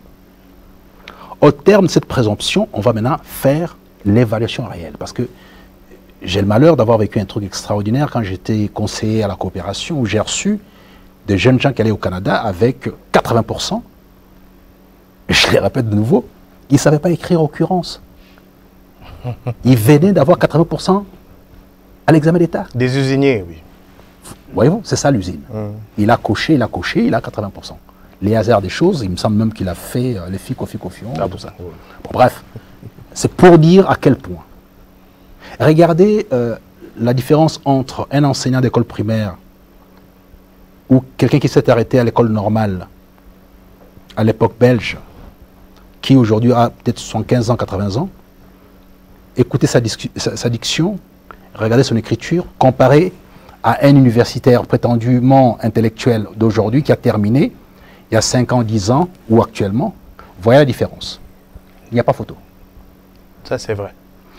Au terme de cette présomption, on va maintenant faire l'évaluation réelle. Parce que j'ai le malheur d'avoir vécu un truc extraordinaire quand j'étais conseiller à la coopération, où j'ai reçu des jeunes gens qui allaient au Canada avec quatre-vingts pour cent. Et je les répète de nouveau, ils ne savaient pas écrire occurrence. Ils venaient d'avoir quatre-vingts pour cent à l'examen d'État. Des usiniers, oui. Voyez-vous, c'est ça l'usine. Mmh. Il a coché, il a coché, il a quatre-vingts pour cent. Les hasards des choses, il me semble même qu'il a fait euh, les fico fico fion, ah, tout ça. Ouais. Bon, bref, c'est pour dire à quel point. Regardez euh, la différence entre un enseignant d'école primaire ou quelqu'un qui s'est arrêté à l'école normale à l'époque belge, qui aujourd'hui a peut-être soixante-quinze ans, quatre-vingts ans. Écoutez sa, sa, sa diction, regardez son écriture, comparé à un universitaire prétendument intellectuel d'aujourd'hui qui a terminé il y a cinq ans, dix ans ou actuellement. Voyez la différence. Il n'y a pas photo. Ça, c'est vrai.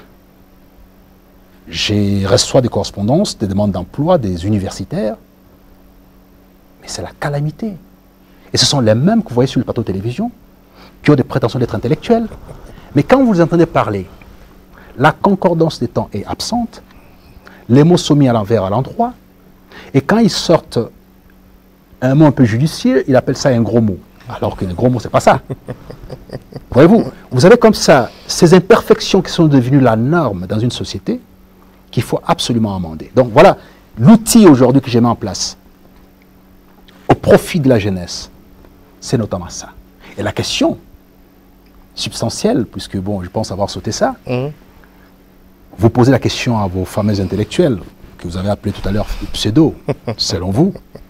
J'ai reçois des correspondances, des demandes d'emploi, des universitaires, mais c'est la calamité. Et ce sont les mêmes que vous voyez sur le plateau de télévision, qui ont des prétentions d'être intellectuels. Mais quand vous les entendez parler, la concordance des temps est absente, les mots sont mis à l'envers, à l'endroit, et quand ils sortent un mot un peu judicieux, ils appellent ça un gros mot. Alors que le gros mot, c'est pas ça. Voyez-vous, vous avez comme ça ces imperfections qui sont devenues la norme dans une société qu'il faut absolument amender. Donc voilà l'outil aujourd'hui que j'ai mis en place au profit de la jeunesse, c'est notamment ça. Et la question substantielle, puisque bon, je pense avoir sauté ça, mmh. vous posez la question à vos fameux intellectuels, que vous avez appelés tout à l'heure pseudo, selon vous,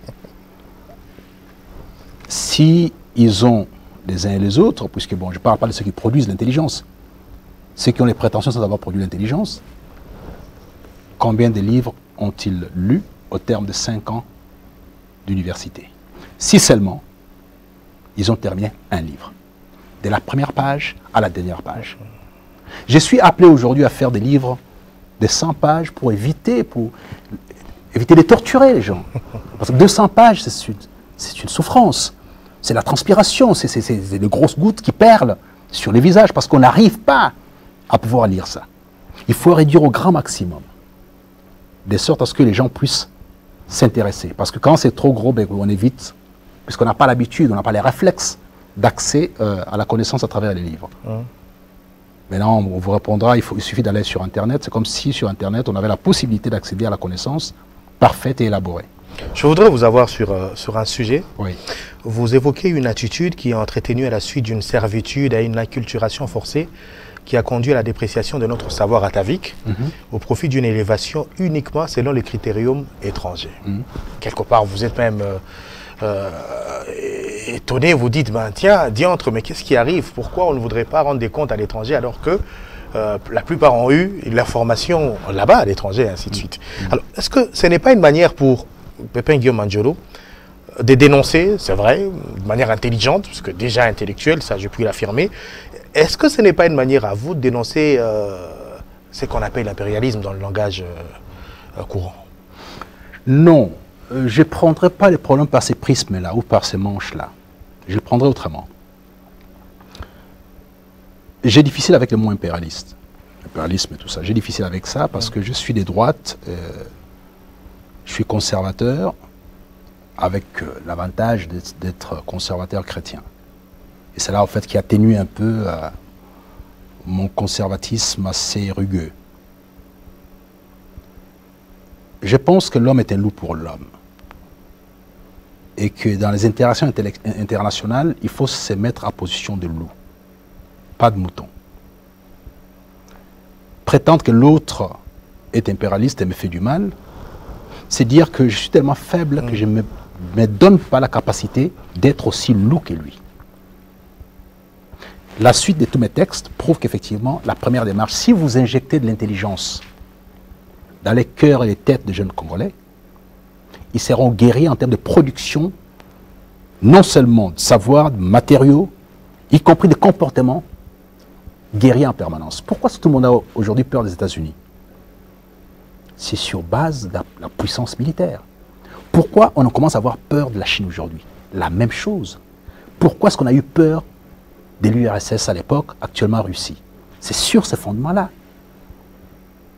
si ils ont les uns et les autres, puisque bon, je ne parle pas de ceux qui produisent l'intelligence, ceux qui ont les prétentions sans avoir produit l'intelligence, combien de livres ont-ils lus au terme de cinq ans d'université? Si seulement, ils ont terminé un livre, de la première page à la dernière page. Je suis appelé aujourd'hui à faire des livres de cent pages pour éviter, pour éviter de torturer les gens. Parce que deux cents pages, c'est une, c'est une souffrance. C'est la transpiration, c'est de grosses gouttes qui perlent sur les visages parce qu'on n'arrive pas à pouvoir lire ça. Il faut réduire au grand maximum, de sorte à ce que les gens puissent s'intéresser. Parce que quand c'est trop gros, ben, on évite, puisqu'on n'a pas l'habitude, on n'a pas les réflexes d'accès euh, à la connaissance à travers les livres. Mmh. Maintenant, on vous répondra, il, faut, il suffit d'aller sur Internet. C'est comme si sur Internet, on avait la possibilité d'accéder à la connaissance parfaite et élaborée. Je voudrais vous avoir sur, euh, sur un sujet. Oui. Vous évoquez une attitude qui est entretenue à la suite d'une servitude à une acculturation forcée qui a conduit à la dépréciation de notre savoir atavique mm-hmm. au profit d'une élévation uniquement selon les critériums étrangers. Mm-hmm. Quelque part, vous êtes même euh, euh, étonné, vous dites, ben, tiens, diantre, mais qu'est-ce qui arrive? Pourquoi on ne voudrait pas rendre des comptes à l'étranger alors que euh, la plupart ont eu la formation là-bas à l'étranger, et ainsi de suite. Mm-hmm. Alors, est-ce que ce n'est pas une manière pour Pépin Guillaume Mandiolo de dénoncer, c'est vrai, de manière intelligente, parce que déjà intellectuelle, ça je puis l'affirmer. Est-ce que ce n'est pas une manière à vous de dénoncer euh, ce qu'on appelle l'impérialisme dans le langage euh, courant? Non, euh, je ne prendrai pas les problèmes par ces prismes-là ou par ces manches-là. Je les prendrai autrement. J'ai difficile avec le mot impérialiste, impérialisme et tout ça. J'ai difficile avec ça parce que je suis des droites, euh, je suis conservateur, avec euh, l'avantage d'être conservateur chrétien. Et c'est là, en fait, qui atténue un peu euh, mon conservatisme assez rugueux. Je pense que l'homme est un loup pour l'homme. Et que dans les interactions internationales, il faut se mettre à position de loup, pas de mouton. Prétendre que l'autre est impérialiste et me fait du mal, c'est dire que je suis tellement faible mmh. que je ne me, me donne pas la capacité d'être aussi loup que lui. La suite de tous mes textes prouve qu'effectivement, la première démarche, si vous injectez de l'intelligence dans les cœurs et les têtes des jeunes Congolais, ils seront guéris en termes de production, non seulement de savoir, de matériaux, y compris de comportements, guéris en permanence. Pourquoi tout le monde a aujourd'hui peur des États-Unis? C'est sur base de la puissance militaire. Pourquoi on commence à avoir peur de la Chine aujourd'hui? La même chose. Pourquoi est-ce qu'on a eu peur de l'U R S S à l'époque, actuellement Russie? C'est sur ce fondement-là.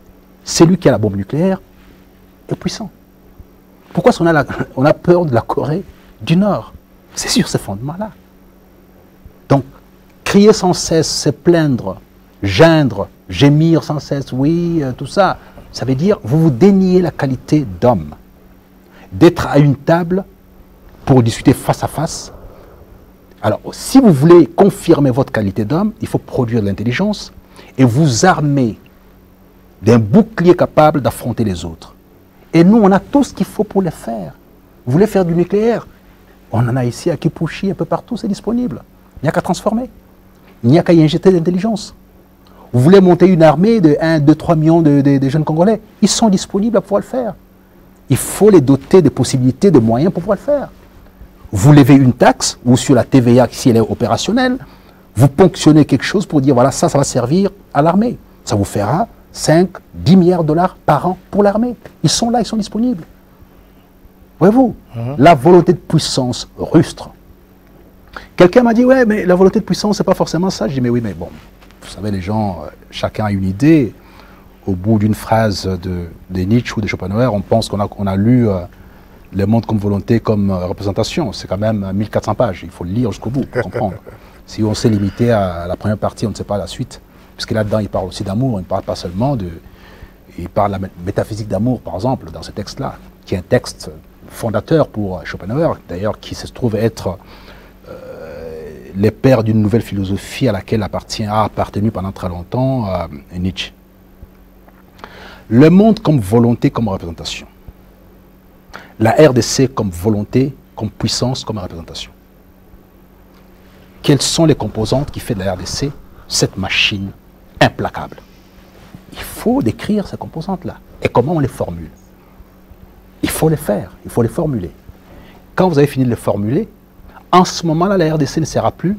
celui qui a la bombe nucléaire est puissant. Pourquoi est-ce qu'on a, la, on a peur de la Corée du Nord? C'est sur ces fondements-là. Donc, crier sans cesse, se plaindre, geindre, gémir sans cesse, oui, euh, tout ça, ça veut dire vous vous déniez la qualité d'homme. D'être à une table pour discuter face à face. Alors, si vous voulez confirmer votre qualité d'homme, il faut produire de l'intelligence et vous armer d'un bouclier capable d'affronter les autres. Et nous, on a tout ce qu'il faut pour le faire. Vous voulez faire du nucléaire? On en a ici à Kipushi, un peu partout, c'est disponible. Il n'y a qu'à transformer. Il n'y a qu'à y injecter de l'intelligence. Vous voulez monter une armée de un, deux, trois millions de, de, de jeunes Congolais? Ils sont disponibles à pouvoir le faire. Il faut les doter de possibilités, de moyens pour pouvoir le faire. Vous levez une taxe, ou sur la T V A, si elle est opérationnelle, vous ponctionnez quelque chose pour dire, voilà, ça, ça va servir à l'armée. Ça vous fera cinq, dix milliards de dollars par an pour l'armée. Ils sont là, ils sont disponibles. Voyez-vous, mmh. La volonté de puissance rustre. Quelqu'un m'a dit, ouais, mais la volonté de puissance, c'est pas forcément ça. Je dis, mais oui, mais bon, vous savez, les gens, euh, chacun a une idée. Au bout d'une phrase de, de Nietzsche ou de Schopenhauer, on pense qu'on a, on a lu euh, Le monde comme volonté, comme euh, représentation. C'est quand même mille quatre cents pages. Il faut le lire jusqu'au bout pour comprendre. Si on s'est limité à la première partie, on ne sait pas la suite. Puisque là-dedans, il parle aussi d'amour. Il ne parle pas seulement de... Il parle de la métaphysique d'amour, par exemple, dans ce texte-là, qui est un texte fondateur pour Schopenhauer, d'ailleurs, qui se trouve être euh, le père d'une nouvelle philosophie à laquelle appartient, a appartenu pendant très longtemps euh, Nietzsche. Le monde comme volonté, comme représentation. La R D C comme volonté, comme puissance, comme représentation. Quelles sont les composantes qui font de la R D C cette machine implacable? Il faut décrire ces composantes-là. Et comment on les formule? Il faut les faire, il faut les formuler. Quand vous avez fini de les formuler, en ce moment-là, la R D C ne sera plus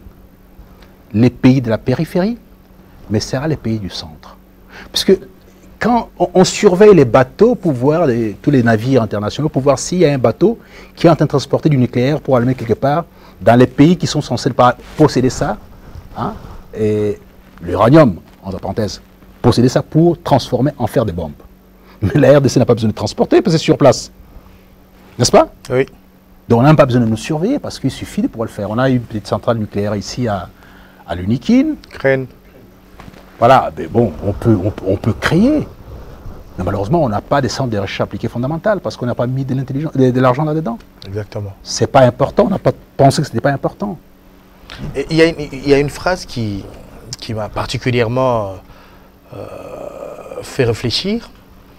les pays de la périphérie, mais sera les pays du centre. Puisque quand on, on surveille les bateaux pour voir, les, tous les navires internationaux, pour voir s'il y a un bateau qui est en train de transporter du nucléaire pour allumer quelque part dans les pays qui sont censés posséder ça, hein, et l'uranium, entre parenthèses, posséder ça pour transformer en faire des bombes. Mais la R D C n'a pas besoin de transporter parce que c'est sur place. N'est-ce pas? Oui. Donc on n'a même pas besoin de nous surveiller parce qu'il suffit de pouvoir le faire. On a une petite centrale nucléaire ici à, à l'Unikin. Crène. Voilà, mais bon, on peut, on, on peut créer. Mais malheureusement, on n'a pas des centres de recherche appliquées fondamentales parce qu'on n'a pas mis de l'intelligence, de, de l'argent là-dedans. Exactement. C'est pas important, on n'a pas pensé que ce n'était pas important. Il y, y a une phrase qui, qui m'a particulièrement euh, fait réfléchir.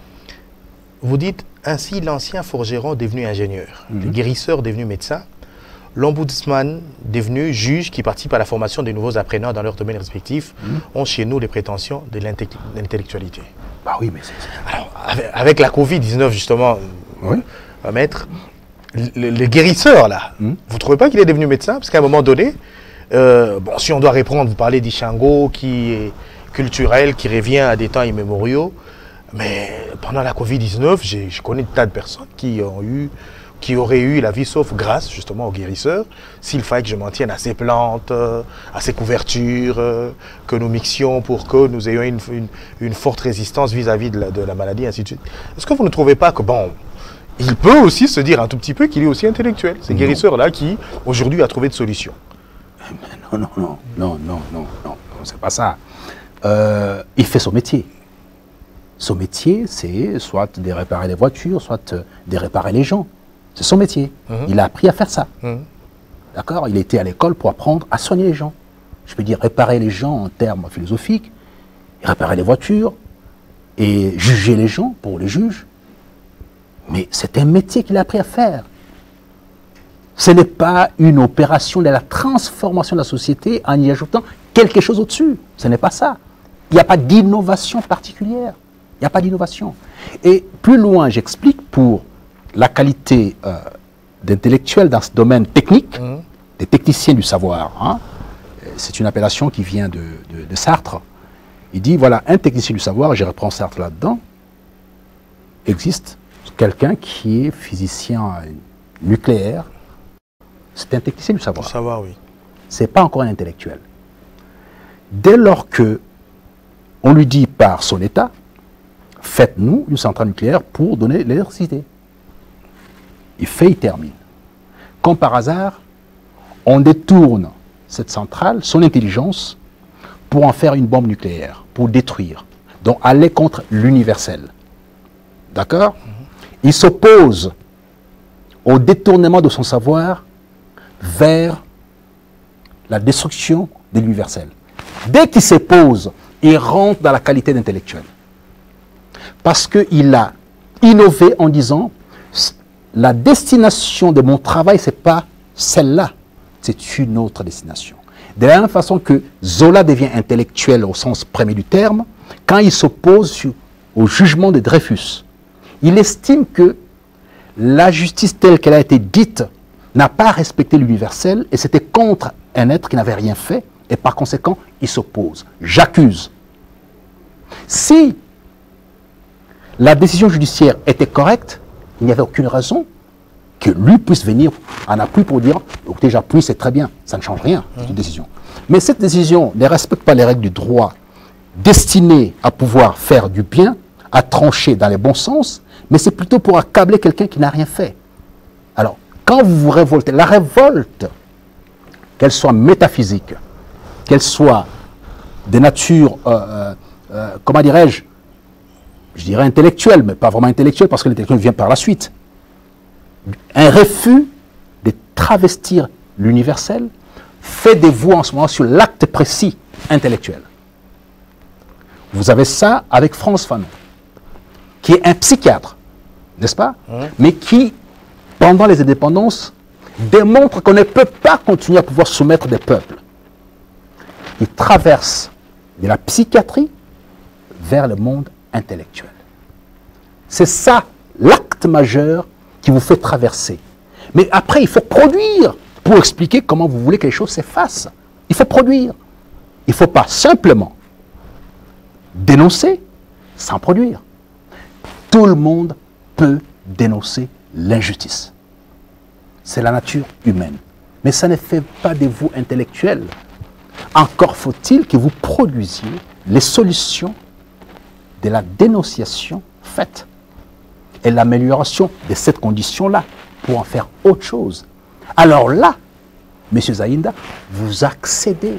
Vous dites, ainsi l'ancien forgeron devenu ingénieur, mm-hmm. le guérisseur devenu médecin, l'ombudsman devenu juge qui participe à la formation des nouveaux apprenants dans leurs domaines respectifs, mm-hmm. ont chez nous les prétentions de l'intellectualité. Bah oui, mais c'est... Alors, avec, avec la Covid dix-neuf, justement, oui. euh, maître, le, le guérisseur, là, mm-hmm. vous ne trouvez pas qu'il est devenu médecin? Parce qu'à un moment donné, euh, bon, si on doit répondre, vous parlez d'Ishango, qui est culturel, qui revient à des temps immémoriaux, mais pendant la Covid dix-neuf, je connais des tas de personnes qui, ont eu, qui auraient eu la vie sauf grâce justement au guérisseur, s'il fallait que je m'en tienne à ces plantes, à ces couvertures, que nous mixions pour que nous ayons une, une, une forte résistance vis-à-vis de, de la maladie, ainsi de suite. Est-ce que vous ne trouvez pas que, bon, il peut aussi se dire un tout petit peu qu'il est aussi intellectuel, ces guérisseurs-là qui, aujourd'hui, a trouvé de solutions? Non, non, non, non, non, non, non, c'est pas ça. Euh, il fait son métier. Son métier, c'est soit de réparer les voitures, soit de réparer les gens. C'est son métier. Mmh. Il a appris à faire ça. Mmh. D'accord? Il était à l'école pour apprendre à soigner les gens. Je peux dire réparer les gens en termes philosophiques, réparer les voitures et juger les gens pour les juges. Mais c'est un métier qu'il a appris à faire. Ce n'est pas une opération de la transformation de la société en y ajoutant quelque chose au-dessus. Ce n'est pas ça. Il n'y a pas d'innovation particulière. Il n'y a pas d'innovation. Et plus loin, j'explique, pour la qualité euh, d'intellectuel dans ce domaine technique, mmh. des techniciens du savoir, hein, c'est une appellation qui vient de, de, de Sartre. Il dit, voilà, un technicien du savoir, je reprends Sartre là-dedans, existe quelqu'un qui est physicien nucléaire, c'est un technicien du savoir. Du savoir, oui. Ce n'est pas encore un intellectuel. Dès lors que on lui dit par son état, faites-nous une centrale nucléaire pour donner l'électricité. Il fait, il termine. Comme par hasard, on détourne cette centrale, son intelligence, pour en faire une bombe nucléaire, pour détruire. Donc aller contre l'universel. D'accord? Il s'oppose au détournement de son savoir vers la destruction de l'universel. Dès qu'il s'oppose, il rentre dans la qualité d'intellectuel. Parce qu'il a innové en disant la destination de mon travail, ce n'est pas celle-là, c'est une autre destination. De la même façon que Zola devient intellectuel au sens premier du terme, quand il s'oppose au jugement de Dreyfus, il estime que la justice telle qu'elle a été dite n'a pas respecté l'universel et c'était contre un être qui n'avait rien fait et par conséquent, il s'oppose. J'accuse. Si la décision judiciaire était correcte, il n'y avait aucune raison que lui puisse venir en appui pour dire « écoutez, j'appuie, c'est très bien, ça ne change rien, c'est une décision ». Mais cette décision ne respecte pas les règles du droit destinées à pouvoir faire du bien, à trancher dans les bons sens, mais c'est plutôt pour accabler quelqu'un qui n'a rien fait. Alors, quand vous vous révoltez, la révolte, qu'elle soit métaphysique, qu'elle soit de nature, euh, euh, comment dirais-je, je dirais intellectuelle, mais pas vraiment intellectuelle, parce que l'intellectuel vient par la suite. Un refus de travestir l'universel fait de vous en ce moment sur l'acte précis intellectuel. Vous avez ça avec Frantz Fanon, qui est un psychiatre, n'est-ce pas? Mmh. Mais qui, pendant les indépendances, démontre qu'on ne peut pas continuer à pouvoir soumettre des peuples. Il traverse de la psychiatrie vers le monde intellectuel. C'est ça l'acte majeur qui vous fait traverser. Mais après, il faut produire pour expliquer comment vous voulez que les choses s'effacent. Il faut produire. Il ne faut pas simplement dénoncer sans produire. Tout le monde peut dénoncer l'injustice. C'est la nature humaine. Mais ça ne fait pas de vous intellectuels. Encore faut-il que vous produisiez les solutions de la dénonciation faite et l'amélioration de cette condition-là pour en faire autre chose. Alors là, M. Zaïnda, vous accédez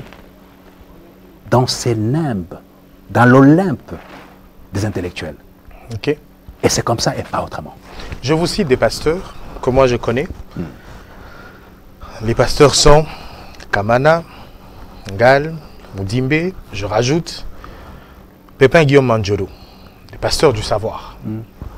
dans ces nimbes, dans l'Olympe des intellectuels. Okay. Et c'est comme ça et pas autrement. Je vous cite des pasteurs que moi je connais. Hmm. Les pasteurs sont Kamana, Ngal, Moudimbe, je rajoute Pépin Guillaume Manjolo, les pasteurs du savoir. Mm.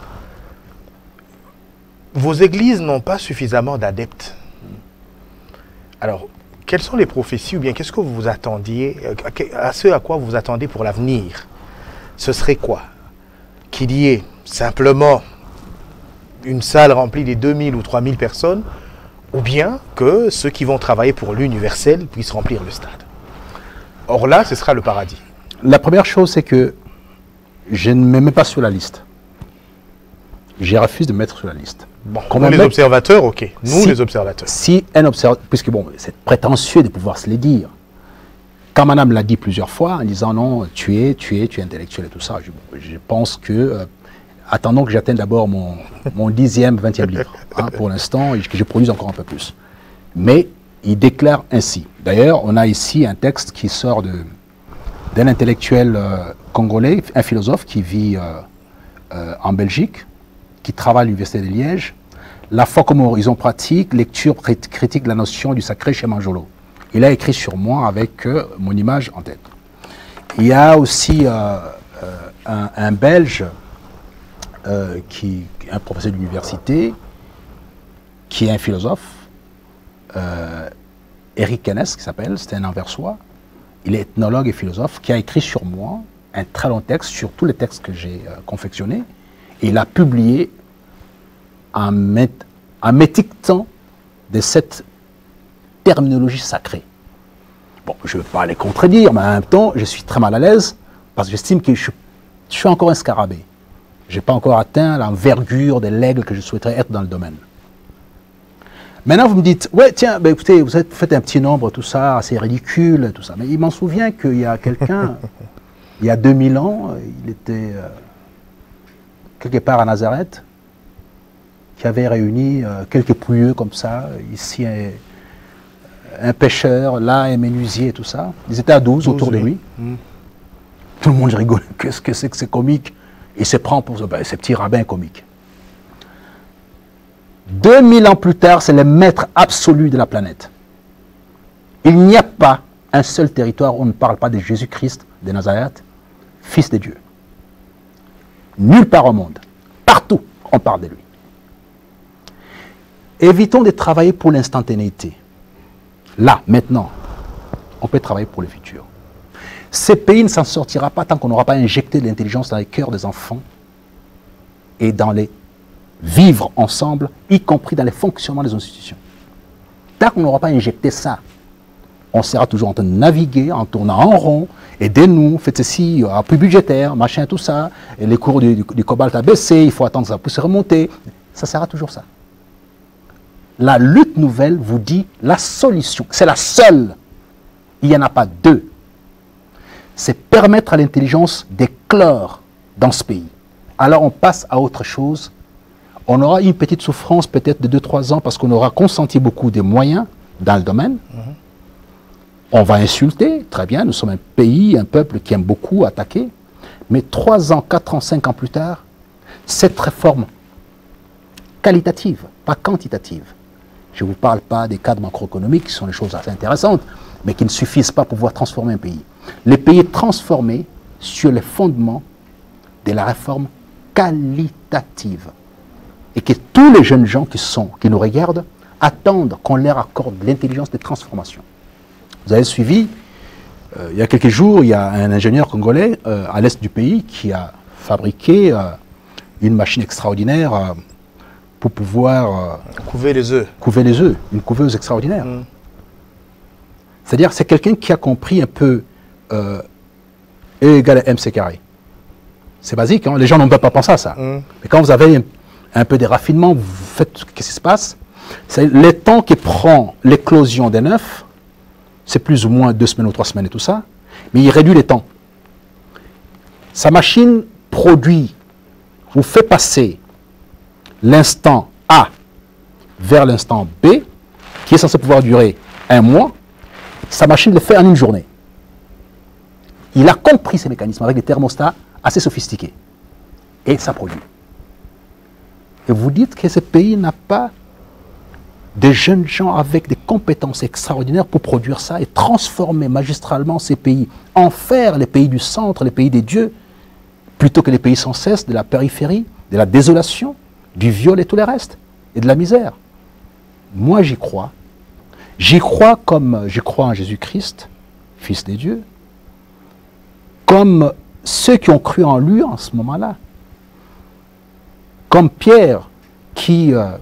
Vos églises n'ont pas suffisamment d'adeptes. Mm. Alors, quelles sont les prophéties ou bien qu'est-ce que vous vous attendiez, à ce à quoi vous vous attendez pour l'avenir? Ce serait quoi? Qu'il y ait simplement une salle remplie de deux mille ou trois mille personnes, ou bien que ceux qui vont travailler pour l'universel puissent remplir le stade? Or là, ce sera le paradis. La première chose, c'est que je ne me mets pas sur la liste. Je refuse de me mettre sur la liste. Bon, nous les observateurs, ok. Nous si, les observateurs. Si un observateur, puisque bon, c'est prétentieux de pouvoir se les dire. Quand madame l'a dit plusieurs fois, en disant non, tu es, tu es, tu es intellectuel et tout ça, je, je pense que, euh, attendons que j'atteigne d'abord mon, mon dixième, vingtième livre, hein, pour l'instant, et que je produise encore un peu plus. Mais il déclare ainsi. D'ailleurs, on a ici un texte qui sort de d'un intellectuel euh, congolais, un philosophe qui vit euh, euh, en Belgique, qui travaille à l'Université de Liège. La foi comme horizon pratique, lecture critique de la notion du sacré chez Manjolo. Il a écrit sur moi avec euh, mon image en tête. Il y a aussi euh, euh, un, un Belge, euh, qui un professeur d'université, qui est un philosophe, euh, Eric Kennes, qui s'appelle, c'est un Anversois. Il est ethnologue et philosophe, qui a écrit sur moi un très long texte, sur tous les textes que j'ai euh, confectionnés. Et il a publié en m'étiquetant de cette terminologie sacrée. Bon, je ne veux pas les contredire, mais en même temps, je suis très mal à l'aise, parce que j'estime que je, je suis encore un scarabée. Je n'ai pas encore atteint l'envergure de l'aigle que je souhaiterais être dans le domaine. Maintenant, vous me dites, ouais, tiens, ben, écoutez, vous êtes, faites un petit nombre, tout ça, c'est ridicule, tout ça. Mais il m'en souvient qu'il y a quelqu'un, il y a deux mille ans, il était, euh, quelque part à Nazareth, qui avait réuni euh, quelques pouilleux comme ça, ici un, un pêcheur, là un menuisier et tout ça. Ils étaient à douze autour de lui. Mmh. Tout le monde rigole. Qu'est-ce que c'est que c'est comique? Il se prend pour ben, ces petits rabbins comiques. deux mille ans plus tard, c'est le maître absolu de la planète. Il n'y a pas un seul territoire où on ne parle pas de Jésus-Christ de Nazareth, Fils de Dieu. Nulle part au monde. Partout, on parle de lui. Évitons de travailler pour l'instantanéité. Là, maintenant, on peut travailler pour le futur. Ce pays ne s'en sortira pas tant qu'on n'aura pas injecté de l'intelligence dans les cœurs des enfants et dans les vivre ensemble, y compris dans les fonctionnements des institutions. Tant qu'on n'aura pas injecté ça, on sera toujours en train de naviguer, en tournant en rond, aidez-nous, faites ceci, à plus budgétaire, machin, tout ça, et les cours du, du, du cobalt a baissé, il faut attendre que ça puisse remonter. Ça sera toujours ça. La lutte nouvelle vous dit la solution, c'est la seule. Il n'y en a pas deux. C'est permettre à l'intelligence d'éclore dans ce pays. Alors on passe à autre chose. On aura une petite souffrance peut-être de deux trois ans parce qu'on aura consenti beaucoup de moyens dans le domaine. Mmh. On va insulter, très bien, nous sommes un pays, un peuple qui aime beaucoup attaquer. Mais trois ans, quatre ans, cinq ans plus tard, cette réforme qualitative, pas quantitative. Je ne vous parle pas des cadres macroéconomiques qui sont des choses assez intéressantes, mais qui ne suffisent pas pour pouvoir transformer un pays. Le pays est transformé sur les fondements de la réforme qualitative. Et que tous les jeunes gens qui, sont, qui nous regardent attendent qu'on leur accorde l'intelligence de transformation. Vous avez suivi, euh, il y a quelques jours, il y a un ingénieur congolais euh, à l'est du pays qui a fabriqué euh, une machine extraordinaire euh, pour pouvoir... Euh, couver les œufs. Couver les œufs, une couveuse extraordinaire. Mmh. C'est-à-dire, c'est quelqu'un qui a compris un peu euh, E égale à M C carré. C'est basique, hein? Les gens n'ont pas pensé à ça. Mmh. Mais quand vous avez un, un peu de raffinement, vous faites ce qui se passe. C'est le temps que prend l'éclosion d'un œuf, c'est plus ou moins deux semaines ou trois semaines et tout ça, mais il réduit les temps. Sa machine produit, vous fait passer l'instant A vers l'instant B, qui est censé pouvoir durer un mois. Sa machine le fait en une journée. Il a compris ces mécanismes avec des thermostats assez sophistiqués. Et ça produit. Et vous dites que ce pays n'a pas de jeunes gens avec des compétences extraordinaires pour produire ça et transformer magistralement ces pays, en faire les pays du centre, les pays des dieux, plutôt que les pays sans cesse de la périphérie, de la désolation, du viol et tout le reste, et de la misère. Moi, j'y crois. J'y crois comme je crois en Jésus-Christ, Fils de Dieu, comme ceux qui ont cru en lui en ce moment-là, comme Pierre qui, euh,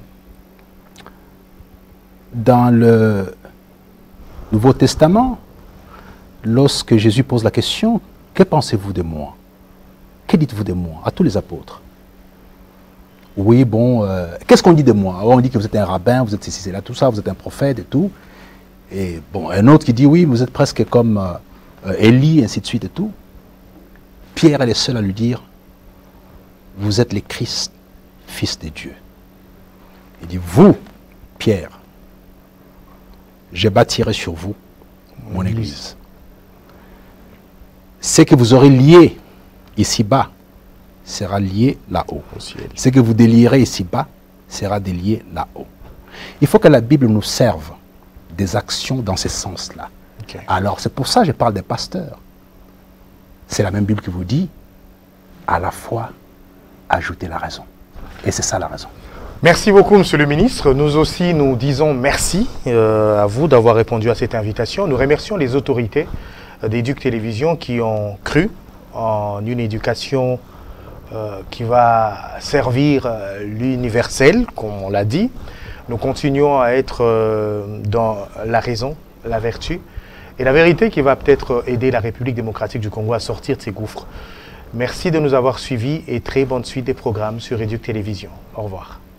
dans le Nouveau Testament, lorsque Jésus pose la question, « Que pensez-vous de moi? Que dites-vous de moi ?» à tous les apôtres. Oui, bon, euh, qu'est-ce qu'on dit de moi? On dit que vous êtes un rabbin, vous êtes ceci, c'est là, tout ça, vous êtes un prophète et tout. Et bon, un autre qui dit, oui, vous êtes presque comme euh, Élie, ainsi de suite et tout. Pierre est le seul à lui dire, vous êtes le Christ, Fils de Dieu. Il dit, vous, Pierre, je bâtirai sur vous mon église. Ce que vous aurez lié ici-bas sera lié là-haut. Ce que vous délierez ici-bas sera délié là-haut. Il faut que la Bible nous serve des actions dans ce sens-là. Okay. Alors, c'est pour ça que je parle des pasteurs. C'est la même Bible qui vous dit, à la fois, ajoutez la raison. Et c'est ça la raison. Merci beaucoup, Monsieur le Ministre. Nous aussi, nous disons merci euh, à vous d'avoir répondu à cette invitation. Nous remercions les autorités euh, d'Éduc Télévision qui ont cru en une éducation euh, qui va servir euh, l'universel, comme on l'a dit. Nous continuons à être euh, dans la raison, la vertu et la vérité qui va peut-être aider la République démocratique du Congo à sortir de ses gouffres. Merci de nous avoir suivis et très bonne suite des programmes sur Éduc Télévision. Au revoir.